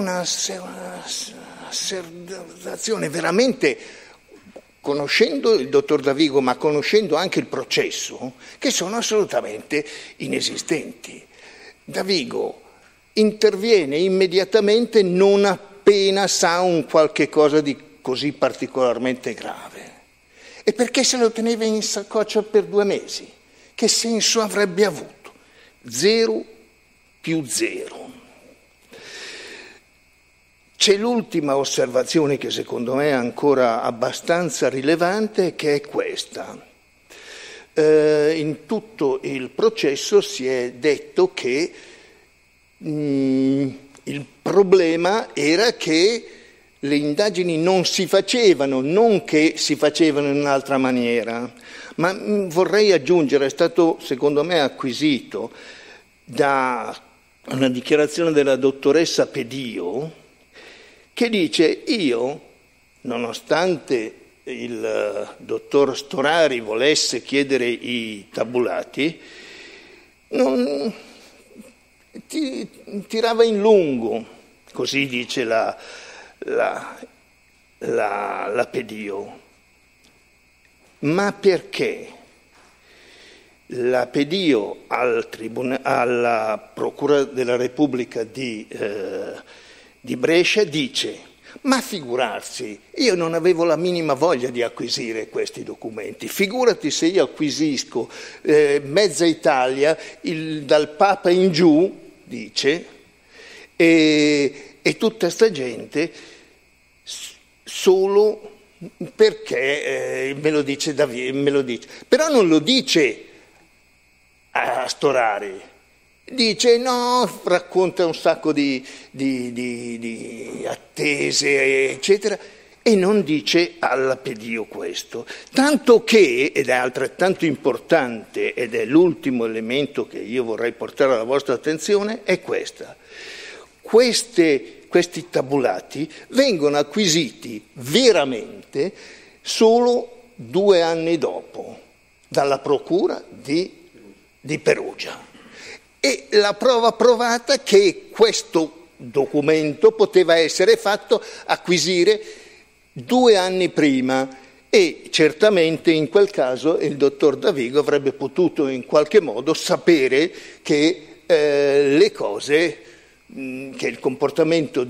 un'osservazione veramente, conoscendo il dottor Davigo ma conoscendo anche il processo, che sono assolutamente inesistenti. Davigo interviene immediatamente non appena sa un qualche cosa di così particolarmente grave. E perché se lo teneva in saccoccia per 2 mesi? Che senso avrebbe avuto? 0 più 0. C'è l'ultima osservazione che secondo me è ancora abbastanza rilevante, che è questa. In tutto il processo si è detto che il problema era che le indagini non si facevano, non che si facevano in un'altra maniera, ma vorrei aggiungere, è stato secondo me acquisito da una dichiarazione della dottoressa Pedio, che dice: io, nonostante il dottor Storari volesse chiedere i tabulati, non tirava in lungo, così dice la Pedio. Ma perché la Pedio alla Procura della Repubblica di Brescia dice: ma figurarsi, io non avevo la minima voglia di acquisire questi documenti, figurati se io acquisisco mezza Italia, dal Papa in giù, dice, e tutta sta gente solo perché me lo dice Davigo, me lo dice. Però non lo dice a Storari, dice no, racconta un sacco di attese, eccetera, e non dice alla Pedio questo. Tanto che, ed è altrettanto importante, ed è l'ultimo elemento che io vorrei portare alla vostra attenzione, è questa. Questi questi tabulati vengono acquisiti veramente solo 2 anni dopo dalla Procura di Perugia. E la prova provata che questo documento poteva essere fatto acquisire 2 anni prima, e certamente in quel caso il dottor Davigo avrebbe potuto in qualche modo sapere che le cose, che il comportamento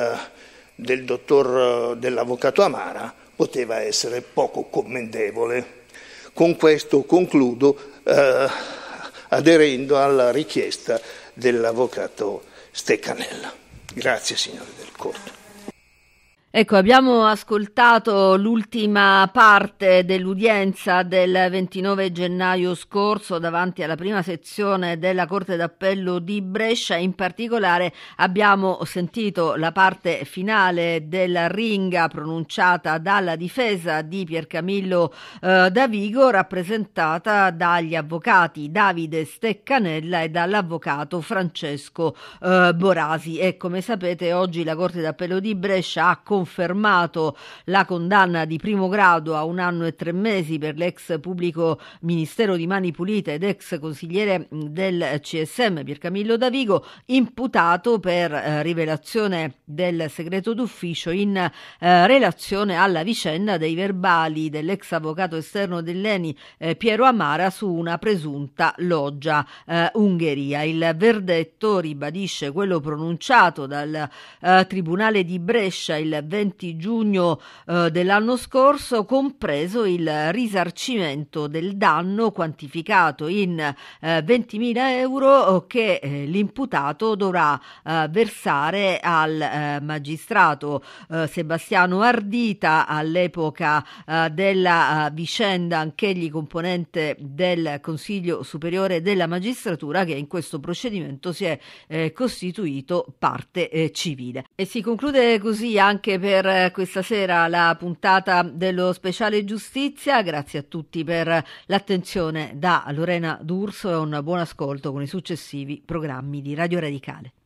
dell'avvocato Amara poteva essere poco commendevole. Con questo concludo, aderendo alla richiesta dell'avvocato Steccanella. Grazie, signore del Corte. Ecco, abbiamo ascoltato l'ultima parte dell'udienza del 29 gennaio scorso davanti alla prima sezione della Corte d'Appello di Brescia. In particolare abbiamo sentito la parte finale della ringa pronunciata dalla difesa di Piercamillo Davigo, rappresentata dagli avvocati Davide Steccanella e dall'avvocato Francesco Borasi. E come sapete oggi la Corte d'Appello di Brescia ha confermato la condanna di primo grado a 1 anno e 3 mesi per l'ex pubblico ministero di Mani Pulite ed ex consigliere del CSM Piercamillo Davigo, imputato per rivelazione del segreto d'ufficio in relazione alla vicenda dei verbali dell'ex avvocato esterno dell'ENI Piero Amara su una presunta loggia Ungheria. Il verdetto ribadisce quello pronunciato dal Tribunale di Brescia il 20 giugno dell'anno scorso, compreso il risarcimento del danno quantificato in 20.000 euro che l'imputato dovrà versare al magistrato Sebastiano Ardita, all'epoca della vicenda anch'egli componente del Consiglio Superiore della Magistratura, che in questo procedimento si è costituito parte civile. E si conclude così anche per questa sera la puntata dello speciale giustizia. Grazie a tutti per l'attenzione da Lorena D'Urso e un buon ascolto con i successivi programmi di Radio Radicale.